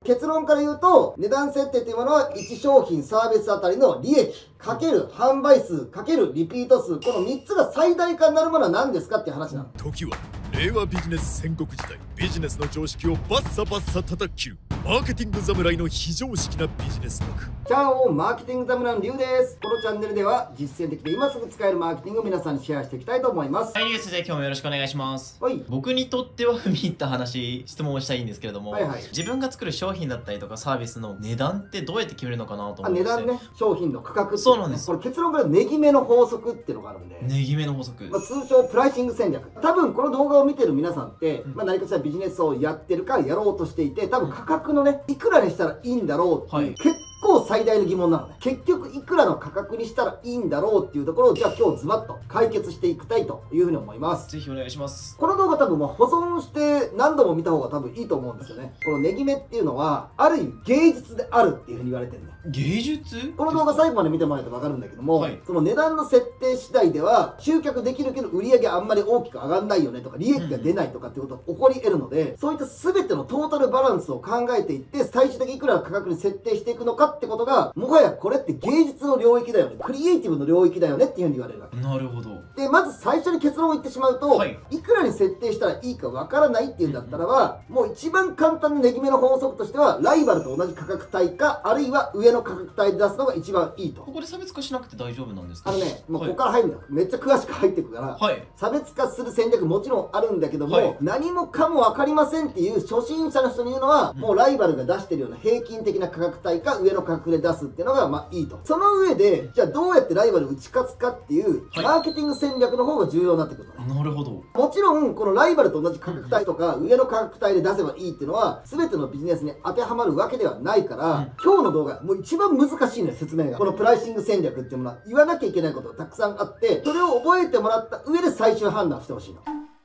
結論から言うと、値段設定というものは1商品サービスあたりの利益かける販売数かけるリピート数、この3つが最大化になるものは何ですかっていう話なの。 時は令和ビジネス戦国時代、ビジネスの常識をバッサバッサ叩き切るマーケティング侍の非常識なビジネス学。 チャオマーケティング侍のリュウです。このチャンネルでは実践的で今すぐ使えるマーケティングを皆さんにシェアしていきたいと思います。 はい、リュウ先生、今日もよろしくお願いします。 はい。 僕にとっては踏み入った話、質問をしたいんですけれども、 はいはい。 自分が作る商品だったりとかサービスの値段ってどうやって決めるのかなと思って。 値段ね、商品の価格って、 そうなんです。 これ結論から値決めの法則っていうのがあるんで。 値決めの法則。 通称プライシング戦略。多分この動画を見てる皆さんって、何かしらビジネスをやってるかやろうとしていて、多分価格のね、いくらにしたらいいんだろうっていう、結構最大の疑問なのね。結局いくらの価格にしたらいいんだろうっていうところを、じゃあ今日ズバッと解決していきたいというふうに思います。 ぜひお願いします。 この動画多分もう保存して何度も見た方が多分いいと思うんですよね。この値決めっていうのは、ある意味芸術であるっていうふうに言われてるね。 芸術？ この動画最後まで見てもらえば分かるんだけども、 はい、 その値段の設定次第では集客できるけど売り上げあんまり大きく上がんないよねとか利益が出ないとかっていうことが起こり得るので、そういった全てのトータルバランスを考えていって最終的にいくらの価格に設定していくのかってことが、もはやこれって芸術の領域だよね、クリエイティブの領域だよねっていうふうに言われるわけ。 なるほど。 でまず最初に結論を言ってしまうと、はい、いくらに設定したらいいか分からないっていうんだったらば、もう一番簡単な値決めの法則としては、ライバルと同じ価格帯かあるいは上の価格帯で出すのが一番いいと。 ここで差別化しなくて大丈夫なんですか？ もうここから入るんだよ、めっちゃ詳しく入っていくから、はい、差別化する戦略もちろんあるんだけども、はい、何もかも分かりませんっていう初心者の人に言うのは、もうライバルが出してるような平均的な価格帯か上の価格で出すっていうのがまあいいと。その上でじゃあどうやってライバルを打ち勝つかっていう、はい、マーケティング戦略の方が重要になってくるのね。 なるほど。 もちろんこのライバルと同じ価格帯とか上の価格帯で出せばいいっていうのは全てのビジネスに当てはまるわけではないから、今日の動画もう一番難しいのよ、説明が。このプライシング戦略っていうものは言わなきゃいけないことがたくさんあって、それを覚えてもらった上で最終判断してほしいの。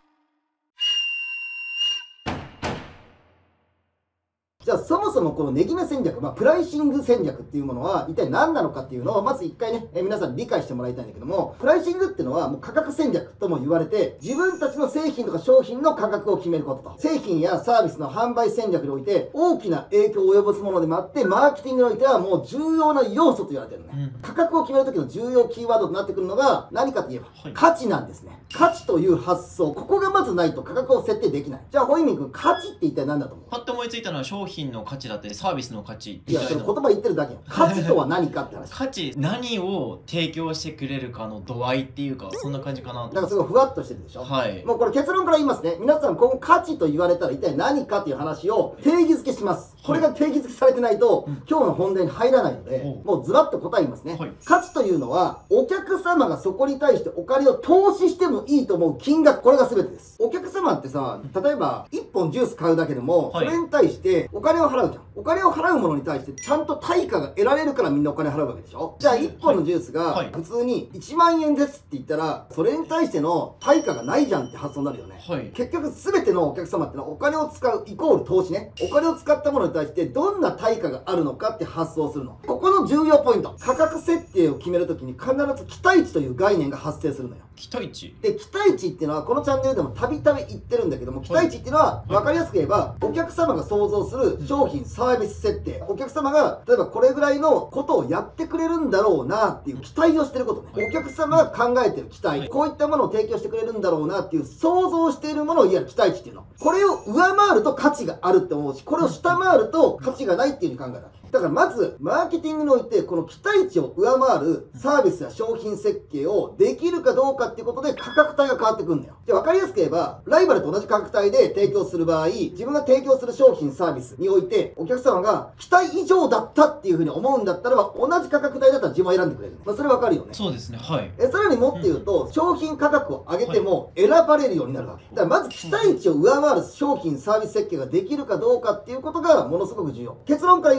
じゃあそもそもこの値決め戦略、プライシング戦略っていうものは一体何なのかっていうのをまず一回ね、皆さん理解してもらいたいんだけども、プライシングっていうのはもう価格戦略とも言われて、自分たちの製品とか商品の価格を決めることと、製品やサービスの販売戦略において大きな影響を及ぼすものでもあって、マーケティングにおいてはもう重要な要素と言われてるのね。価格を決める時の重要キーワードとなってくるのが何かといえば、価値なんですね。価値という発想、ここがまずないと価格を設定できない。じゃあホイミン君、価値って一体何だと思う？ パッと思いついたのは商品の価値だったりサービスの価値。 いや、その言葉言ってるだけよ。価値とは何かって話。 価値、何を提供してくれるかの度合いっていうか、そんな感じかなと。 だからすごいふわっとしてるでしょ。 はい。 もうこれ結論から言いますね。皆さん、この価値と言われたら一体何かっていう話を定義づけします。これが定義づけされてないと、今日の本題に入らないので、もうズバッと答え言いますね。価値というのは、お客様がそこに対してお金を投資してもいいと思う金額、これが全てです。お客様ってさ、例えば1本ジュース買うだけでも、それに対してお金を払うじゃん。お金を払うものに対してちゃんと対価が得られるからみんなお金払うわけでしょ。じゃあ1本のジュースが普通に1万円ですって言ったら、それに対しての対価がないじゃんって発想になるよね。結局全てのお客様ってのはお金を使うイコール投資ね。お金を使ったものに対してどんな対価があるのかって発想するの。ここの重要ポイント。価格設定を決めるときに必ず期待値という概念が発生するのよ。 期待値で、期待値っていうのはこのチャンネルでもたびたび言ってるんだけども、期待値っていうのは分かりやすく言えば、お客様が想像する商品サービス設定、お客様が例えばこれぐらいのことをやってくれるんだろうなっていう期待をしてることね。お客様が考えてる期待、こういったものを提供してくれるんだろうなっていう想像しているものをいわゆる期待値っていうの。これを上回ると価値があるって思うし、これを下回ると価値がないっていう風に考えるわけ。だからまず、マーケティングにおいて、この期待値を上回るサービスや商品設計をできるかどうかっていうことで価格帯が変わってくるんだよ。じゃあ分かりやすく言えば、ライバルと同じ価格帯で提供する場合、自分が提供する商品サービスにおいて、お客様が期待以上だったっていうふうに思うんだったらば、同じ価格帯だったら自分を選んでくれる。それ分かるよね。 そうですね。はい。 さらにもっと言うと、商品価格を上げても選ばれるようになるわけ。だからまず期待値を上回る商品サービス設計ができるかどうかっていうことがものすごく重要。結論から言うと、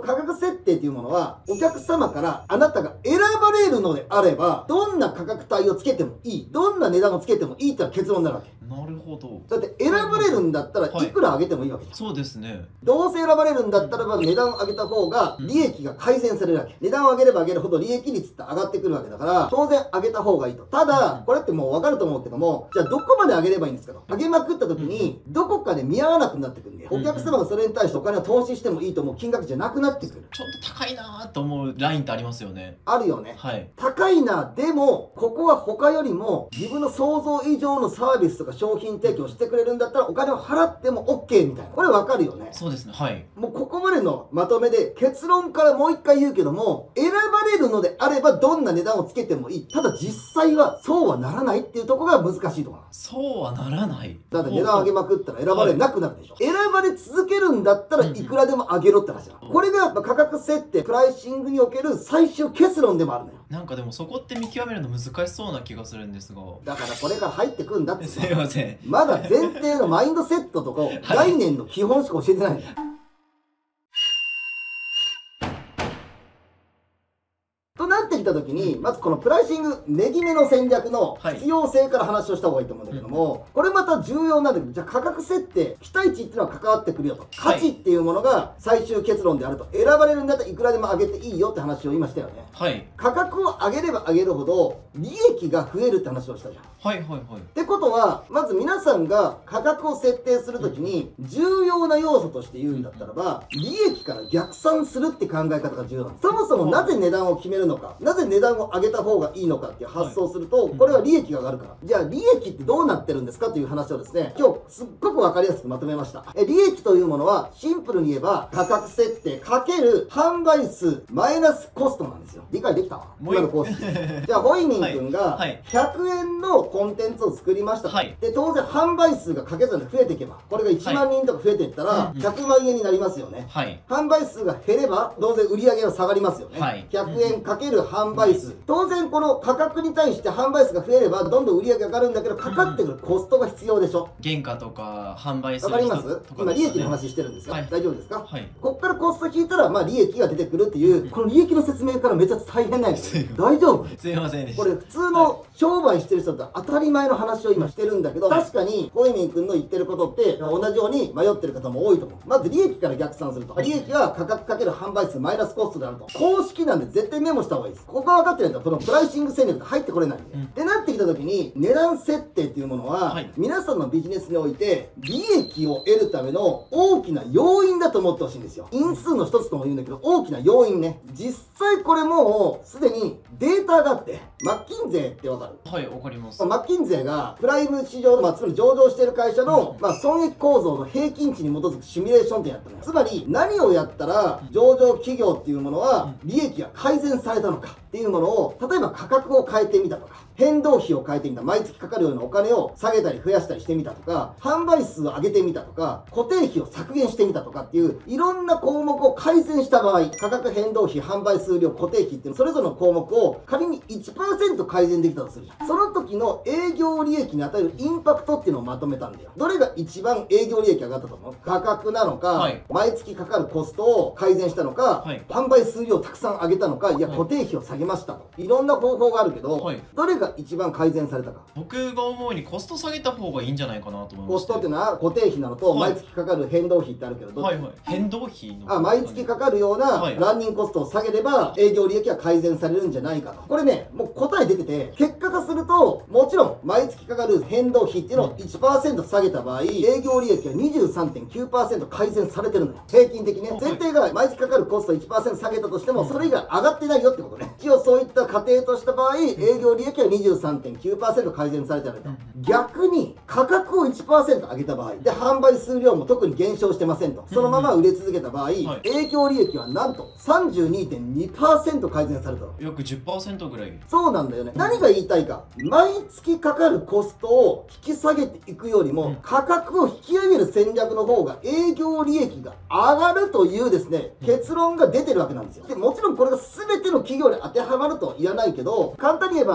価格設定っていうものは、お客様からあなたが選ばれるのであれば、どんな価格帯をつけてもいい、どんな値段をつけてもいいってのは結論になるわけ。 なるほど。 だって選ばれるんだったらいくら上げてもいいわけじゃん。 そうですね。 どうせ選ばれるんだったらば値段を上げた方が利益が改善されるわけ。値段を上げれば上げるほど利益率って上がってくるわけだから、当然上げた方がいいと。ただ、これってもう分かると思うけども、じゃあどこまで上げればいいんですかと。上げまくった時に、どこかで見合わなくなってくるんで、お客様がそれに対してお金を投資してもいいと思う金額じゃなくなってくる。 ちょっと高いなと思うラインってありますよね。 あるよね。 はい。 高いな、でも、ここは他よりも自分の想像以上のサービスとか商品提供してくれるんだったらお金を払っても OK みたいな。これわかるよね。 そうですね。はい。 もうここまでのまとめで結論からもう一回言うけども、選ばれるのであればどんな値段をつけてもいい。ただ実際はそうはならないっていうところが難しいところなんです。 そうはならない。 だって値段上げまくったら選ばれなくなるでしょ。選ばれ続けるんだったらいくらでも上げろって話だ。これがやっぱ価格設定、プライシングにおける最終結論でもあるのよ。 なんかでもそこって見極めるの難しそうな気がするんですが。 だからこれから入ってくんだってすいません。 まだ前提のマインドセットとかを概念の基本しか教えてないんだよ。となってきたときに、まずこのプライシング、値決めの戦略の必要性から話をした方がいいと思うんだけども、これまた重要なんだけど、じゃあ価格設定、期待値っていうのは関わってくるよと。価値っていうものが最終結論であると。選ばれるんだったらいくらでも上げていいよって話を今したよね。 はい。 価格を上げれば上げるほど、利益が増えるって話をしたじゃん。 はいはいはい。 ってことは、まず皆さんが価格を設定するときに、重要な要素として言うんだったらば、利益から逆算するって考え方が重要なんです。そもそもなぜ値段を決めるのか、なぜ値段を上げた方がいいのかっていう発想をすると、これは利益が上がるから。じゃあ利益ってどうなってるんですかという話をですね、今日すっごくわかりやすくまとめました。利益というものは、シンプルに言えば、価格設定かける販売数マイナスコストなんですよ。理解できたわ。今のコース。じゃあ、ホイミン君が100円のコンテンツを作りました。で、当然販売数が掛け算で増えていけば、これが1万人とか増えていったら、100万円になりますよね。販売数が減れば、当然売り上げは下がりますよね。100円かける販売数。当然この価格に対して販売数が増えれば、どんどん売り上げが上がるんだけど、かかってくるコストが必要でしょ。 原価とか販売するわかります？今利益の話してるんですよ。大丈夫ですか？ はい。 こっからコスト引いたら、まあ利益が出てくるっていう、この利益の説明からめちゃ大変なんですよ。大丈夫？ すいませんでした。 これ普通の商売してる人だったら当たり前の話を今してるんだけど、確かにホイミン君の言ってることって同じように迷ってる方も多いと思う。まず利益から逆算すると。利益は価格かける販売数マイナスコストであると。公式なんで絶対メモした方がいいです。ここが分かってないとこのプライシング戦略が入ってこれないんで。ってなってきた時に値段設定っていうものは、皆さんのビジネスにおいて利益を得るための大きな要因だと思ってほしいんですよ。因数の一つとも言うんだけど、大きな要因ね。実際これもうすでにデータがあって、マッキンゼーってわかる？ はい、わかります。 マッキンゼーがプライム市場の、つまり上場している会社の、損益構造の平均値に基づくシミュレーションってやったのよ。つまり何をやったら上場企業っていうものは利益が改善されたのかっていうものを、例えば価格を変えてみたとか、変動費を変えてみた、毎月かかるようなお金を下げたり増やしたりしてみたとか、販売数を上げてみたとか、固定費を削減してみたとかっていう、いろんな項目を改善した場合、価格変動費、販売数量、固定費っていう、それぞれの項目を仮に 1% 改善できたとするじゃん。その時の営業利益に与えるインパクトっていうのをまとめたんだよ。どれが一番営業利益上がったと思う？価格なのか、毎月かかるコストを改善したのか、販売数量をたくさん上げたのか、いや、固定費を下げましたと。いろんな方法があるけど、どれが一番改善されたか。 僕が思うにコスト下げた方がいいんじゃないかなと思います。 コストっていうのは固定費なのと、毎月かかる変動費ってあるけど、 変動費の毎月かかるようなランニングコストを下げれば営業利益は改善されるんじゃないかと。これね、もう答え出てて、結果化すると、もちろん毎月かかる変動費っていうのを 1% 下げた場合、営業利益は 23.9% 改善されてるのよ。平均的ね。前提が毎月かかるコスト 1% 下げたとしても、それ以外上がってないよってことね。一応そういった過程とした場合、営業利益は 23.9% 改善されてあると。逆に価格を 1% 上げた場合で、販売数量も特に減少してませんと、そのまま売れ続けた場合、営業利益はなんと 32.2% 改善されたの。 約 10% ぐらい。 そうなんだよね。何が言いたいか、毎月かかるコストを引き下げていくよりも、価格を引き上げる戦略の方が営業利益が上がるというですね、結論が出てるわけなんですよ。でもちろんこれが全ての企業で当てはまるとは言わないけど、簡単に言えば日本に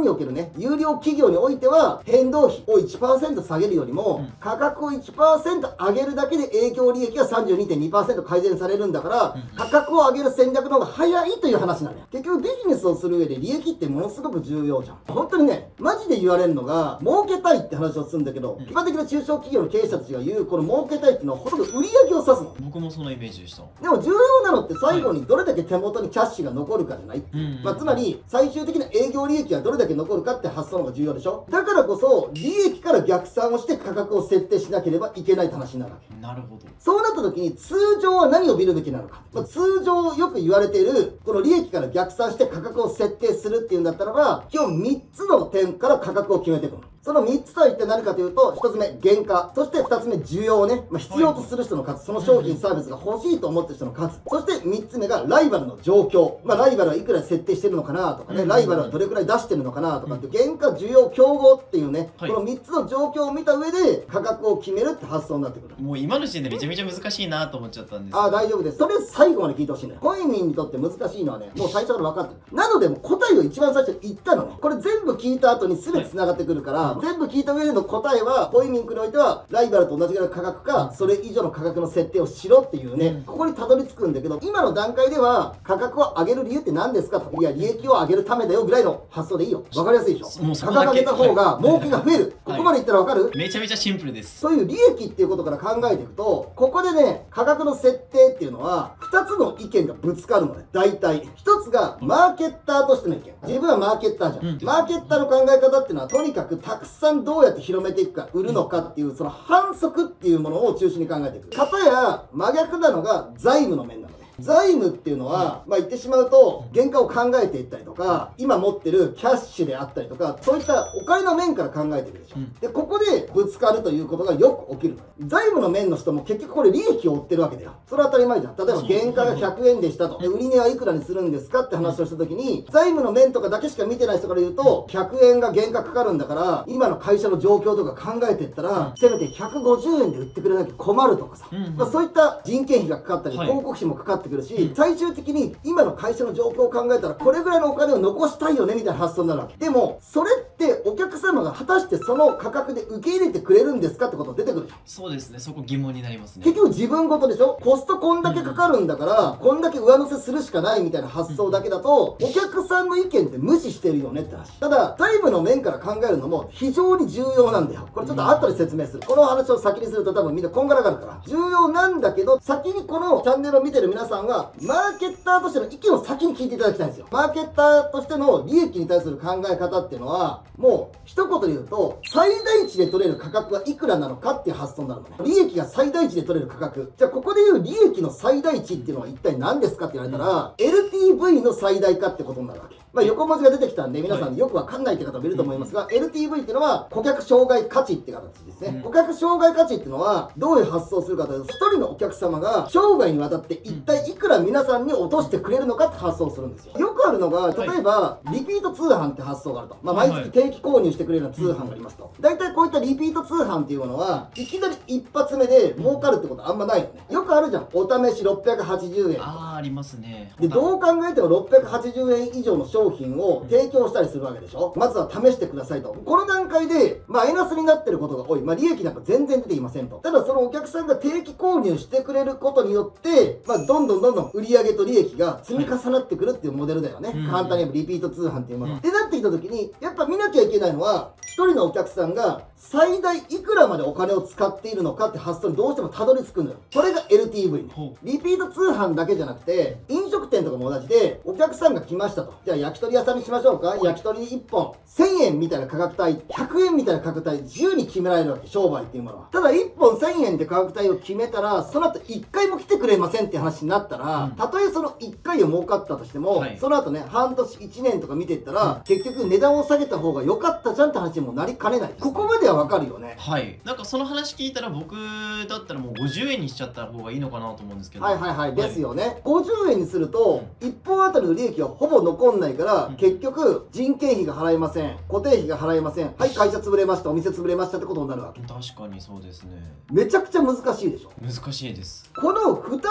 におけるね、有料企業においては、変動費を 1% 下げるよりも、価格を 1% 上げるだけで営業利益が 32.2% 改善されるんだから、価格を上げる戦略の方が早いという話なのよ。結局ビジネスをする上で利益ってものすごく重要じゃん。本当にね、マジで言われるのが、儲けたいって話をするんだけど、一般的な中小企業の経営者たちが言う、この儲けたいっていうのはほとんど売り上げを指すの。 僕もそのイメージでした。 でも重要なのって最後にどれだけ手元にキャッシュが残るかじゃない、つまり最終的な営業利益がどれだけ残るかって発想の方が重要でしょ。だからこそ利益から逆算をして価格を設定しなければいけないって話になるわけ。 なるほど。 そうなった時に通常は何を見るべきなのか、通常よく言われているこの利益から逆算して価格を設定するっていうんだったらば、基本3つの点から価格を決めていくの。その3つとは一体何かというと、1つ目原価、そして2つ目需要ね、必要とする人の数、その商品サービスが欲しいと思ってる人の数、そして3つ目がライバルの状況、ライバルはいくら設定してるのかなとかね、ライバルはどれくらい出してるのかなとかって、原価、需要、競合っていうね、この3つの状況を見た上で価格を決めるって発想になってくる。 もう今の時点でめちゃめちゃ難しいなと思っちゃったんです。 ああ、大丈夫です。とりあえず最後まで聞いてほしいんだよ。コイミンにとって難しいのはね、もう最初から分かってる。なのでもう答えを一番最初に言ったのね。これ全部聞いた後に全て繋がってくるから、全部聞いた上での答えは、コイミンクにおいては、ライバルと同じぐらいの価格か、それ以上の価格の設定をしろっていうね、ここにたどり着くんだけど、今の段階では、価格を上げる理由って何ですかと。いや、利益を上げるためだよぐらいの発想でいいよ。わかりやすいでしょ。価格上げた方が儲けが増える。ここまで言ったらわかる？ めちゃめちゃシンプルです。 そういう利益っていうことから考えていくと、ここでね、価格の設定っていうのは、2つの意見がぶつかるのね。大体。1つが、マーケッターとしての意見。自分はマーケッターじゃん。マーケッターの考え方っていうのは、とにかくたくさんどうやって広めていくか、売るのかっていう、その反則っていうものを中心に考えていく。かたや、真逆なのが財務の面なのね。財務っていうのは、言ってしまうと、原価を考えていったりとか、今持ってるキャッシュであったりとか、そういったお金の面から考えていくでしょ。で、ここでぶつかるということがよく起きるの。財務の面の人も結局これ利益を追ってるわけだよ。それは当たり前じゃん。例えば原価が100円でしたと。で、売値はいくらにするんですかって話をした時に、財務の面とかだけしか見てない人から言うと、100円が原価かかるんだから、今の会社の状況とか考えていったら、せめて150円で売ってくれなきゃ困るとかさ。そういった人件費がかかったり、広告費もかかってくるし、最終的に今の会社の状況を考えたら、これぐらいのお金を残したいよねみたいな発想になるわけ。でも、それってお客様が果たしてその価格で受け入れてくれるんですかってことが出てくるでしょ。 そうですね、そこ疑問になりますね。 結局自分事でしょ。コストこんだけかかるんだから、こんだけ上乗せするしかないみたいな発想だけだと、お客さんの意見って無視してるよねって話。ただ、財務の面から考えるのも非常に重要なんだよ。これちょっと後で説明する。この話を先にすると多分みんなこんがらがるから。重要なんだけど、先にこのチャンネルを見てる皆さんは、マーケッターとしての意見を先に聞いていただきたいんですよ。マーケッターとしての利益に対する考え方っていうのは、もう一言で言うと、最大値で取れる価格はいくらなのかっていう発想になるのね。利益が最大値で取れる価格。じゃあここで言う利益の最大値っていうのは一体何ですかって言われたら、LTV の最大化ってことになるわけ。横文字が出てきたんで皆さんよくわかんないって方もいると思いますが、LTV っていうのは顧客障害価値って形ですね。顧客障害価値っていうのはどういう発想をするかというと、一人のお客様が生涯にわたって一体いくら皆さんに落としてくれるのかって発想をするんですよ。よくあるのが、例えばリピート通販って発想があると。毎月定期購入してくれるような通販がありますと。大体こういったリピート通販っていうものは、いきなり一発目で儲かるってことはあんまないよね。よくあるじゃん。お試し680円。 ありますね。 で、どう考えても680円以上の商品を提供したりするわけでしょ。まずは試してくださいと。この段階で、マイナスになってることが多い。利益なんか全然出ていませんと。ただそのお客さんが定期購入してくれることによって、どんどん売上と利益が積み重なってくるっていうモデルだよね。簡単に言えばリピート通販っていうもの。ってなってきた時に、やっぱ見なきゃいけないのは、一人のお客さんが最大いくらまでお金を使っているのかって発想にどうしてもたどり着くのよ。これが LTV ね。リピート通販だけじゃなくて、飲食店とかも同じで、お客さんが来ましたと。じゃあ焼き鳥屋さんにしましょうか。焼き鳥1本1000円みたいな価格帯、100円みたいな価格帯、自由に決められるわけ、商売っていうものは。ただ1本1000円って価格帯を決めたら、その後1回も来てくれませんって話になったら、たとえその1回を儲かったとしても、その後ね、半年1年とか見ていったら、結局値段を下げた方が良かったじゃんって話にもなりかねない。ここまではわかるよね。 はい。なんかその話聞いたら僕だったらもう50円にしちゃった方がいいのかなと思うんですけど。 ですよね。50円にすると、1本あたりの利益はほぼ残んないから、結局人件費が払えません。固定費が払えません。はい、会社潰れました。お店潰れましたってことになるわけ。 確かにそうですね。 めちゃくちゃ難しいでしょ。 難しいです。 この2つの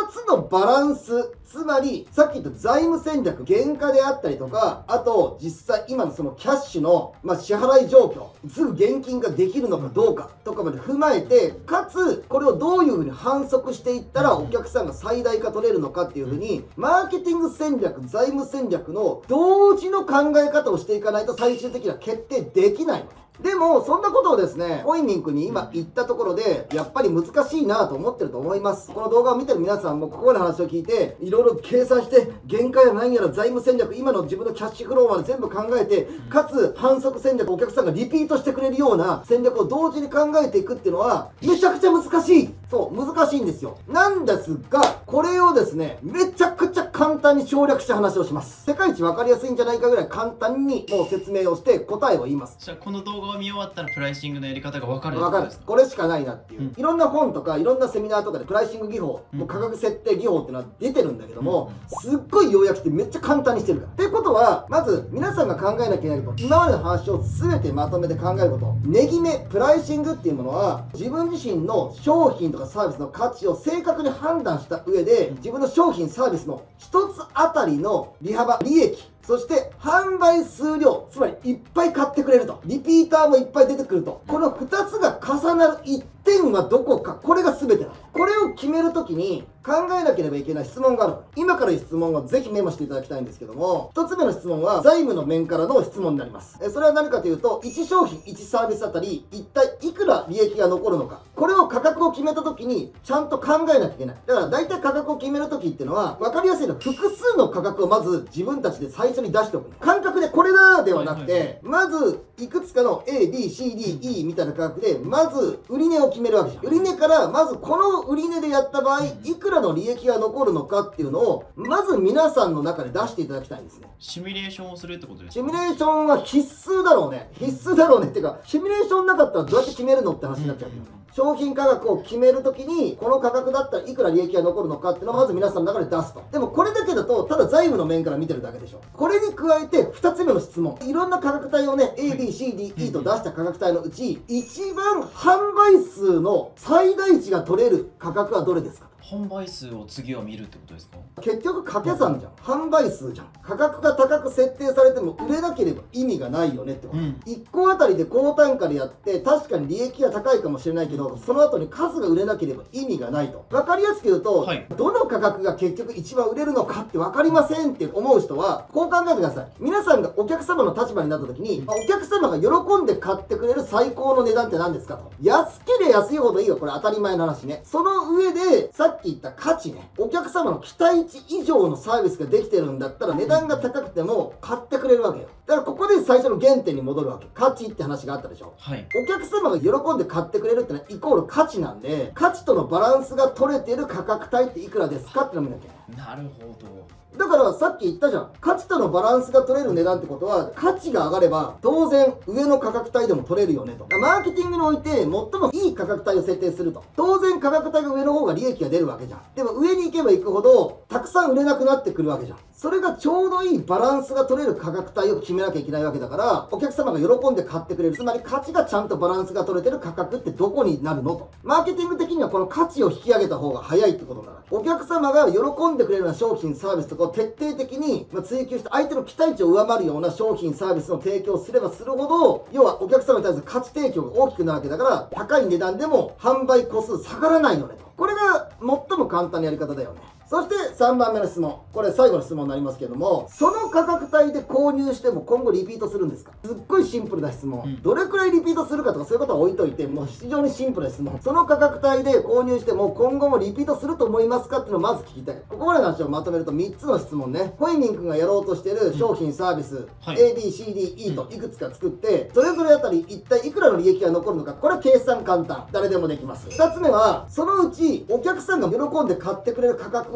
バランス、つまりさっき言った財務戦略、原価であったりとか、あと実際今のそのキャッシュの、支払い状況、すぐ現金ができるのかどうかとかまで踏まえて、かつこれをどういうふうに反則していったらお客さんが最大化取れるのかっていうふうに、マーケティング戦略、財務戦略の同時の考え方をしていかないと最終的には決定できないの。でも、そんなことをですね、コイミン君に今言ったところで、やっぱり難しいなと思ってると思います。この動画を見てる皆さんもここまで話を聞いて、いろいろ計算して、限界や何やら財務戦略、今の自分のキャッシュフローまで全部考えて、かつ反則戦略、お客さんがリピートしてくれるような戦略を同時に考えていくっていうのは、めちゃくちゃ難しい。そう、難しいんですよ。なんですが、これをですね、めちゃくちゃ簡単に省略した話をします。世界一わかりやすいんじゃないかぐらい簡単にもう説明をして答えを言います。 じゃあこの動画を見終わったらプライシングのやり方が分かる。 分かる。これしかないなっていう、いろんな本とかいろんなセミナーとかでプライシング技法、もう価格設定技法っていうのは出てるんだけども、すっごい要約してめっちゃ簡単にしてるから。ってことは、まず皆さんが考えなきゃいけないこと、今までの話を全てまとめて考えること。値決め、プライシングっていうものは、自分自身の商品とかサービスの価値を正確に判断した上で、自分の商品サービスの一つあたりの利幅、利益、そして販売数量、つまりいっぱい買ってくれると、リピーターもいっぱい出てくると、この2つが重なる一点はどこか、これが全てだ。これを決めるときに考えなければいけない質問がある。今から言う質問はぜひメモしていただきたいんですけども、1つ目の質問は財務の面からの質問になります。それは何かというと、1商品1サービスあたり一体いくら利益が残るのか、これを価格を決めたときにちゃんと考えなきゃいけない。だから大体価格を決めるときっていうのは、分かりやすいのは複数の価格をまず自分たちで最初に出しておく。感覚でこれだではなくて、まずいくつかの A、B、C、D、E みたいな価格で、まず売値を決めるわけじゃん。売値からまずこの売値でやった場合、いくらの利益が残るのかっていうのを、まず皆さんの中で出していただきたいんですね。 シミュレーションをするってことですか？ シミュレーションは必須だろうね。必須だろうねっていうか、シミュレーションなかったらどうやって決めるのって話になっちゃうけどね。商品価格を決めるときに、この価格だったらいくら利益が残るのかっていうのをまず皆さんの中で出すと。でもこれだけだと、ただ財務の面から見てるだけでしょ。これに加えて、2つ目の質問。いろんな価格帯をね、A、B、C、D、E と出した価格帯のうち、一番販売数の最大値が取れる価格はどれですか？ 販売数を次は見るってことですか？ 結局掛け算じゃん。販売数じゃん。価格が高く設定されても売れなければ意味がないよねってこと。1個あたりで高単価でやって、確かに利益が高いかもしれないけど、その後に数が売れなければ意味がないと。分かりやすく言うと、どの価格が結局一番売れるのかって分かりませんって思う人は、こう考えてください。皆さんがお客様の立場になった時に、お客様が喜んで買ってくれる最高の値段って何ですかと。安ければ安いほどいいよ。これ当たり前の話ね。その上で、さっき言った価値ね。お客様の期待値以上のサービスができてるんだったら値段が高くても買ってくれるわけよ。だからここで最初の原点に戻るわけ。価値って話があったでしょ。お客様が喜んで買ってくれるってのはイコール価値なんで、価値とのバランスが取れている価格帯っていくらですかってのを見なきゃいけない。 なるほど。 だからさっき言ったじゃん。価値とのバランスが取れる値段ってことは、価値が上がれば当然上の価格帯でも取れるよねと。マーケティングにおいて最もいい価格帯を設定すると。当然価格帯が上の方が利益が出るわけじゃん。でも上に行けば行くほどたくさん売れなくなってくるわけじゃん。それがちょうどいいバランスが取れる価格帯を決めなきゃいけないわけだから、お客様が喜んで買ってくれる。つまり価値がちゃんとバランスが取れてる価格ってどこになるのと。マーケティング的にはこの価値を引き上げた方が早いってことになる。お客様が喜んでくれるような商品サービスとかを徹底的に追求して相手の期待値を上回るような商品サービスの提供をすればするほど、要はお客様に対する価値提供が大きくなるわけだから、高い値段でも販売個数下がらないよねと。これが最も簡単なやり方だよね。そして3番目の質問。これ最後の質問になりますけども、その価格帯で購入しても今後リピートするんですか？すっごいシンプルな質問。どれくらいリピートするかとかそういうことは置いといて、もう非常にシンプルな質問。その価格帯で購入しても今後もリピートすると思いますかっていうのをまず聞きたい。ここまでの話をまとめると3つの質問ね。ホイミン君がやろうとしている商品サービス、A、B、C、D、E といくつか作って、それぞれあたり一体いくらの利益が残るのか、これは計算簡単。誰でもできます。2つ目は、そのうちお客さんが喜んで買ってくれる価格はベストな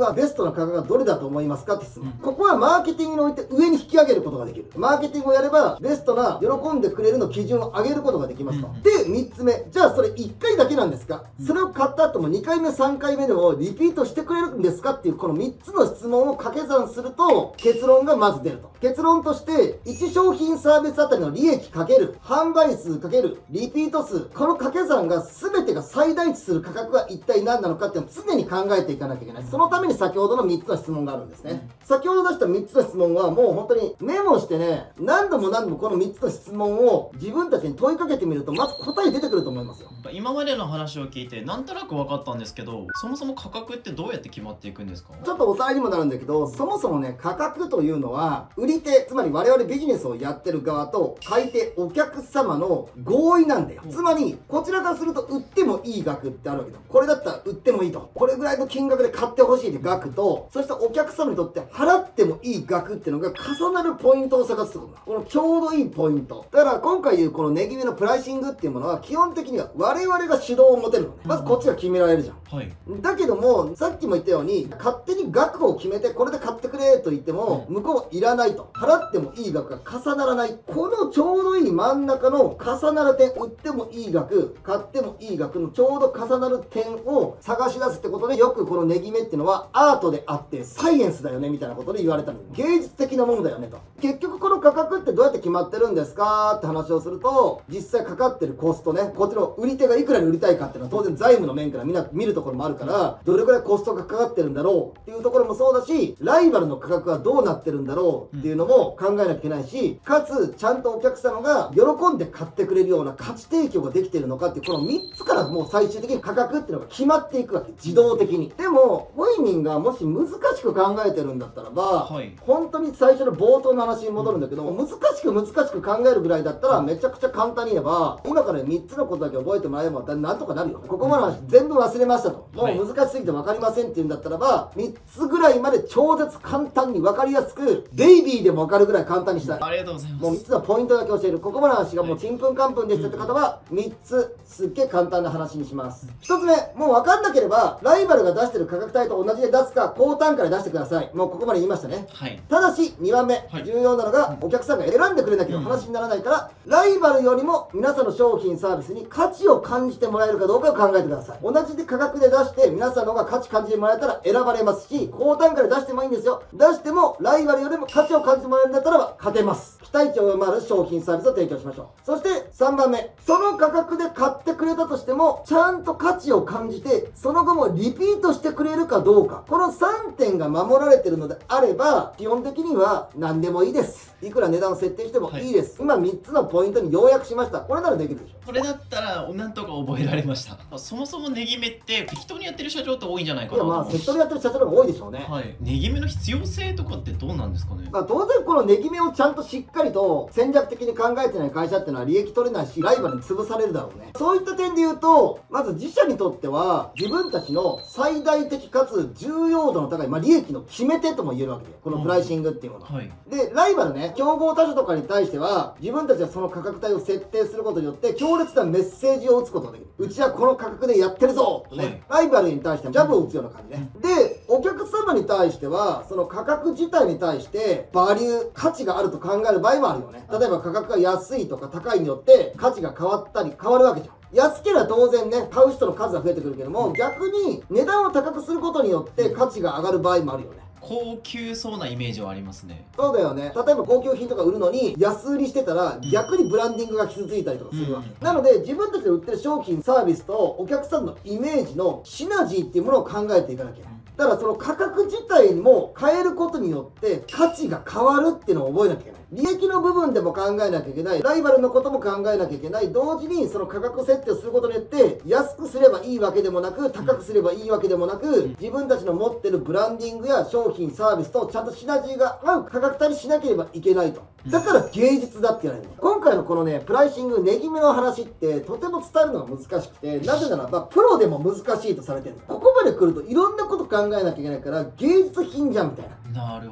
の価格はどれだと思いますかって質問。ここはマーケティングにおいて上に引き上げることができる。マーケティングをやればベストな喜んでくれるの基準を上げることができますと。で、3つ目。じゃあそれ1回だけなんですか？それを買った後も2回目、3回目でもリピートしてくれるんですかっていうこの3つの質問を掛け算すると結論がまず出ると。結論として1商品サービスあたりの利益かける販売数かけるリピート数、この掛け算が全てが最大値する価格は一体何なのかっていうのを常に考えていかなきゃいけない。そのために先ほどの3つの質問があるんですね。先ほど出した3つの質問はもう本当にメモしてね、何度もこの3つの質問を自分たちに問いかけてみるとまず答え出てくると思いますよ。 今までの話を聞いてなんとなく分かったんですけど、そもそも価格ってどうやって決まっていくんですか？ ちょっとおさらいにもなるんだけど、そもそもね、価格というのは売り手、つまり我々ビジネスをやってる側と買い手、お客様の合意なんだよ。つまりこちらからすると売ってもいい額ってあるわけだ。これだったら売ってもいいと、これぐらいの金額で買ってほしいって額と、そしてお客様にとって払ってもいい額っていうのが重なるポイントを探すってことだ。このちょうどいいポイントだから、今回いうこの値決めのプライシングっていうものは基本的には我々が主導を持てるのね。まずこっちが決められるじゃん。 はい、 だけどもさっきも言ったように勝手に額を決めてこれで買ってくれと言っても向こういらないと、払ってもいい額が重ならない、このちょうどいい真ん中の重なる点、売ってもいい額買ってもいい額のちょうど重なる点を探し出すってことで、よくこの値決めっていうのはアートであってサイエンスだよねみたいなことで言われたの。芸術的なものだよねと。結局この価格ってどうやって決まってるんですかって話をすると、実際かかってるコストね、こっちの売り手がいくらで売りたいかっていうのは当然財務の面から見るところもあるから、どれくらいコストがかかってるんだろうっていうところもそうだし、ライバルの価格はどうなってるんだろうっていうのも考えなきゃいけないし、かつちゃんとお客様が喜んで買ってくれるような価値提供ができてるのかっていう、この3つからもう最終的に価格っていうのが決まっていくわけ、自動的に。でも本人がもし難しく考えてるんだったらば、本当に最初の冒頭の話に戻るんだけど、難しく考えるぐらいだったらめちゃくちゃ簡単に言えば、今から3つのことだけ覚えてもらえばなんとかなるよ。ここまでの話全部忘れましたと、もう難しすぎて分かりませんっていうんだったらば、3つぐらいまで超絶簡単に分かりやすく、ベイビーでも分かるぐらい簡単にしたい。 ありがとうございます。 もう3つのポイントだけ教える。ここまでの話がもうちんぷんかんぷんでしたって方は3つすっげえ簡単な話にします。1つ目、もう分かんなければライバルが出してる価格帯と同じで出すか高単価で出してください。もうここまで言いましたね。ただし2番目、重要なのがお客さんが選んでくれなければ話にならないから、ライバルよりも皆さんの商品サービスに価値を感じてもらえるかどうかを考えてください。同じ価格で出して皆さんの方が価値感じてもらえたら選ばれますし、高単価で出してもいいんですよ。出してもライバルよりも価値を感じてもらえるんだったら勝てます。期待値を上回る商品サービスを提供しましょう。そして3番目、その価格で買ってくれたとしてもちゃんと価値を感じてその後もリピートしてくれるかどうか、この3点が守られてるのであれば基本的には何でもいいです。いくら値段を設定してもいいです。今3つのポイントに要約しました。これならできるでしょ。 これだったらなんとか覚えられました。そもそも値決めって適当にやってる社長って多いんじゃないかなと思う。 いや、まあ適当にやってる社長の方が多いでしょうね。 値決めの必要性とかってどうなんですかね。 当然この値決めをちゃんとしっかりと戦略的に考えてない会社っていうのは利益取れないし、ライバルに潰されるだろうね。そういった点で言うと、まず自社にとっては自分たちの最大的かつ重要度の高い、利益の決め手とも言えるわけで、このプライシングっていうもの。で、ライバルね、競合他社とかに対しては自分たちはその価格帯を設定することによって強烈なメッセージを打つことができる。うちはこの価格でやってるぞとね、ライバルに対してジャブを打つような感じね。で、お客様に対してはその価格自体に対してバリュー、価値があると考える場合もあるよね。例えば価格が安いとか高いによって価値が変わるわけじゃん。安ければ当然ね、買う人の数は増えてくるけども、逆に値段を高くすることによって価値が上がる場合もあるよね。 高級そうなイメージはありますね。 そうだよね。例えば高級品とか売るのに安売りしてたら逆にブランディングが傷ついたりとかするわけ。なので自分たちで売ってる商品サービスとお客さんのイメージのシナジーっていうものを考えていかなきゃいけない。だからその価格自体にも変えることによって価値が変わるっていうのを覚えなきゃいけない。利益の部分でも考えなきゃいけない。ライバルのことも考えなきゃいけない。同時にその価格設定をすることによって安くすればいいわけでもなく、高くすればいいわけでもなく、自分たちの持ってるブランディングや商品サービスとちゃんとシナジーが合う価格帯にしなければいけないと。だから芸術だって言われるの。今回のこのね、プライシング値決めの話ってとても伝えるのが難しくて、なぜならばプロでも難しいとされてるの。ここまで来るといろんなこと考えなきゃいけないから芸術品じゃんみたいな。 なるほど。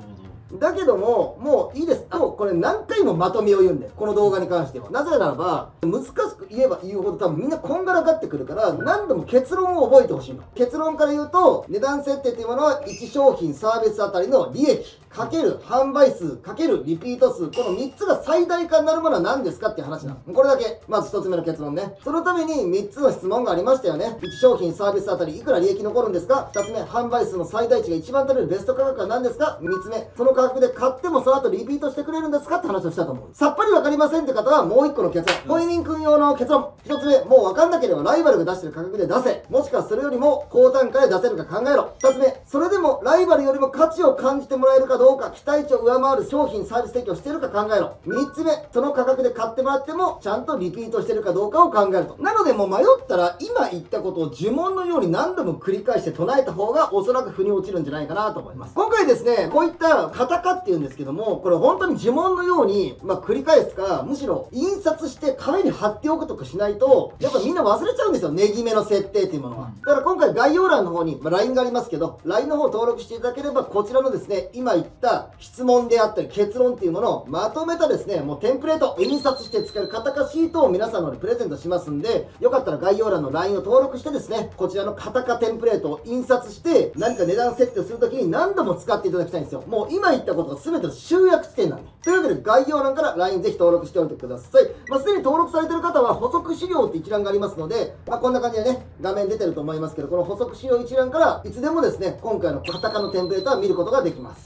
だけども、もういいですと、これ何回もまとめを言うんだよ。この動画に関しては。なぜならば、難しく言えば言うほど多分みんなこんがらがってくるから、何度も結論を覚えてほしいの。結論から言うと、値段設定っていうものは1商品サービスあたりの利益、かける販売数、かけるリピート数、この3つが最大化になるものは何ですかっていう話なの。これだけ、まず1つ目の結論ね。そのために3つの質問がありましたよね。1商品サービスあたりいくら利益残るんですか？ 2 つ目、販売数の最大値が一番取れるベスト価格は何ですか？ 3 つ目、その価格で買ってもその後リピートしてくれるんですかって話をしたと思う。さっぱりわかりませんって方はもう1個の結論。ホイミン君用の結論。1つ目、もうわかんなければライバルが出してる価格で出せ。もしくはそれよりも高単価で出せるか考えろ。2つ目、それでもライバルよりも価値を感じてもらえるかどうか、期待値を上回る商品サービス提供しているか考えろ。3つ目、その価格で買ってもらってもちゃんとリピートしてるかどうかを考えると。なのでもう迷ったら今言ったことを呪文のように何度も繰り返して唱えた方がおそらく腑に落ちるんじゃないかなと思います。今回ですね、こういったカタカっていうんですけども、これ本当に呪文のように、繰り返すか、むしろ印刷して紙に貼っておくとかしないと、やっぱみんな忘れちゃうんですよ、値決めの設定っていうものは。だから今回概要欄の方に、LINE がありますけど、LINE の方登録していただければ、こちらのですね、今言った質問であったり結論っていうものをまとめたですね、もうテンプレート、印刷して使えるカタカシートを皆さんの方にプレゼントしますんで、よかったら概要欄の LINE を登録してですね、こちらのカタカテンプレートを印刷して、何か値段設定をするときに何度も使っていただきたいんですよ。もう今言ったことが全ての集約地点なんで。というわけで概要欄から LINE ぜひ登録しておいてください。すでに登録されている方は補足資料って一覧がありますので、こんな感じでね、画面出てると思いますけど、この補足資料一覧からいつでもですね、今回のカタカのテンプレートは見ることができます。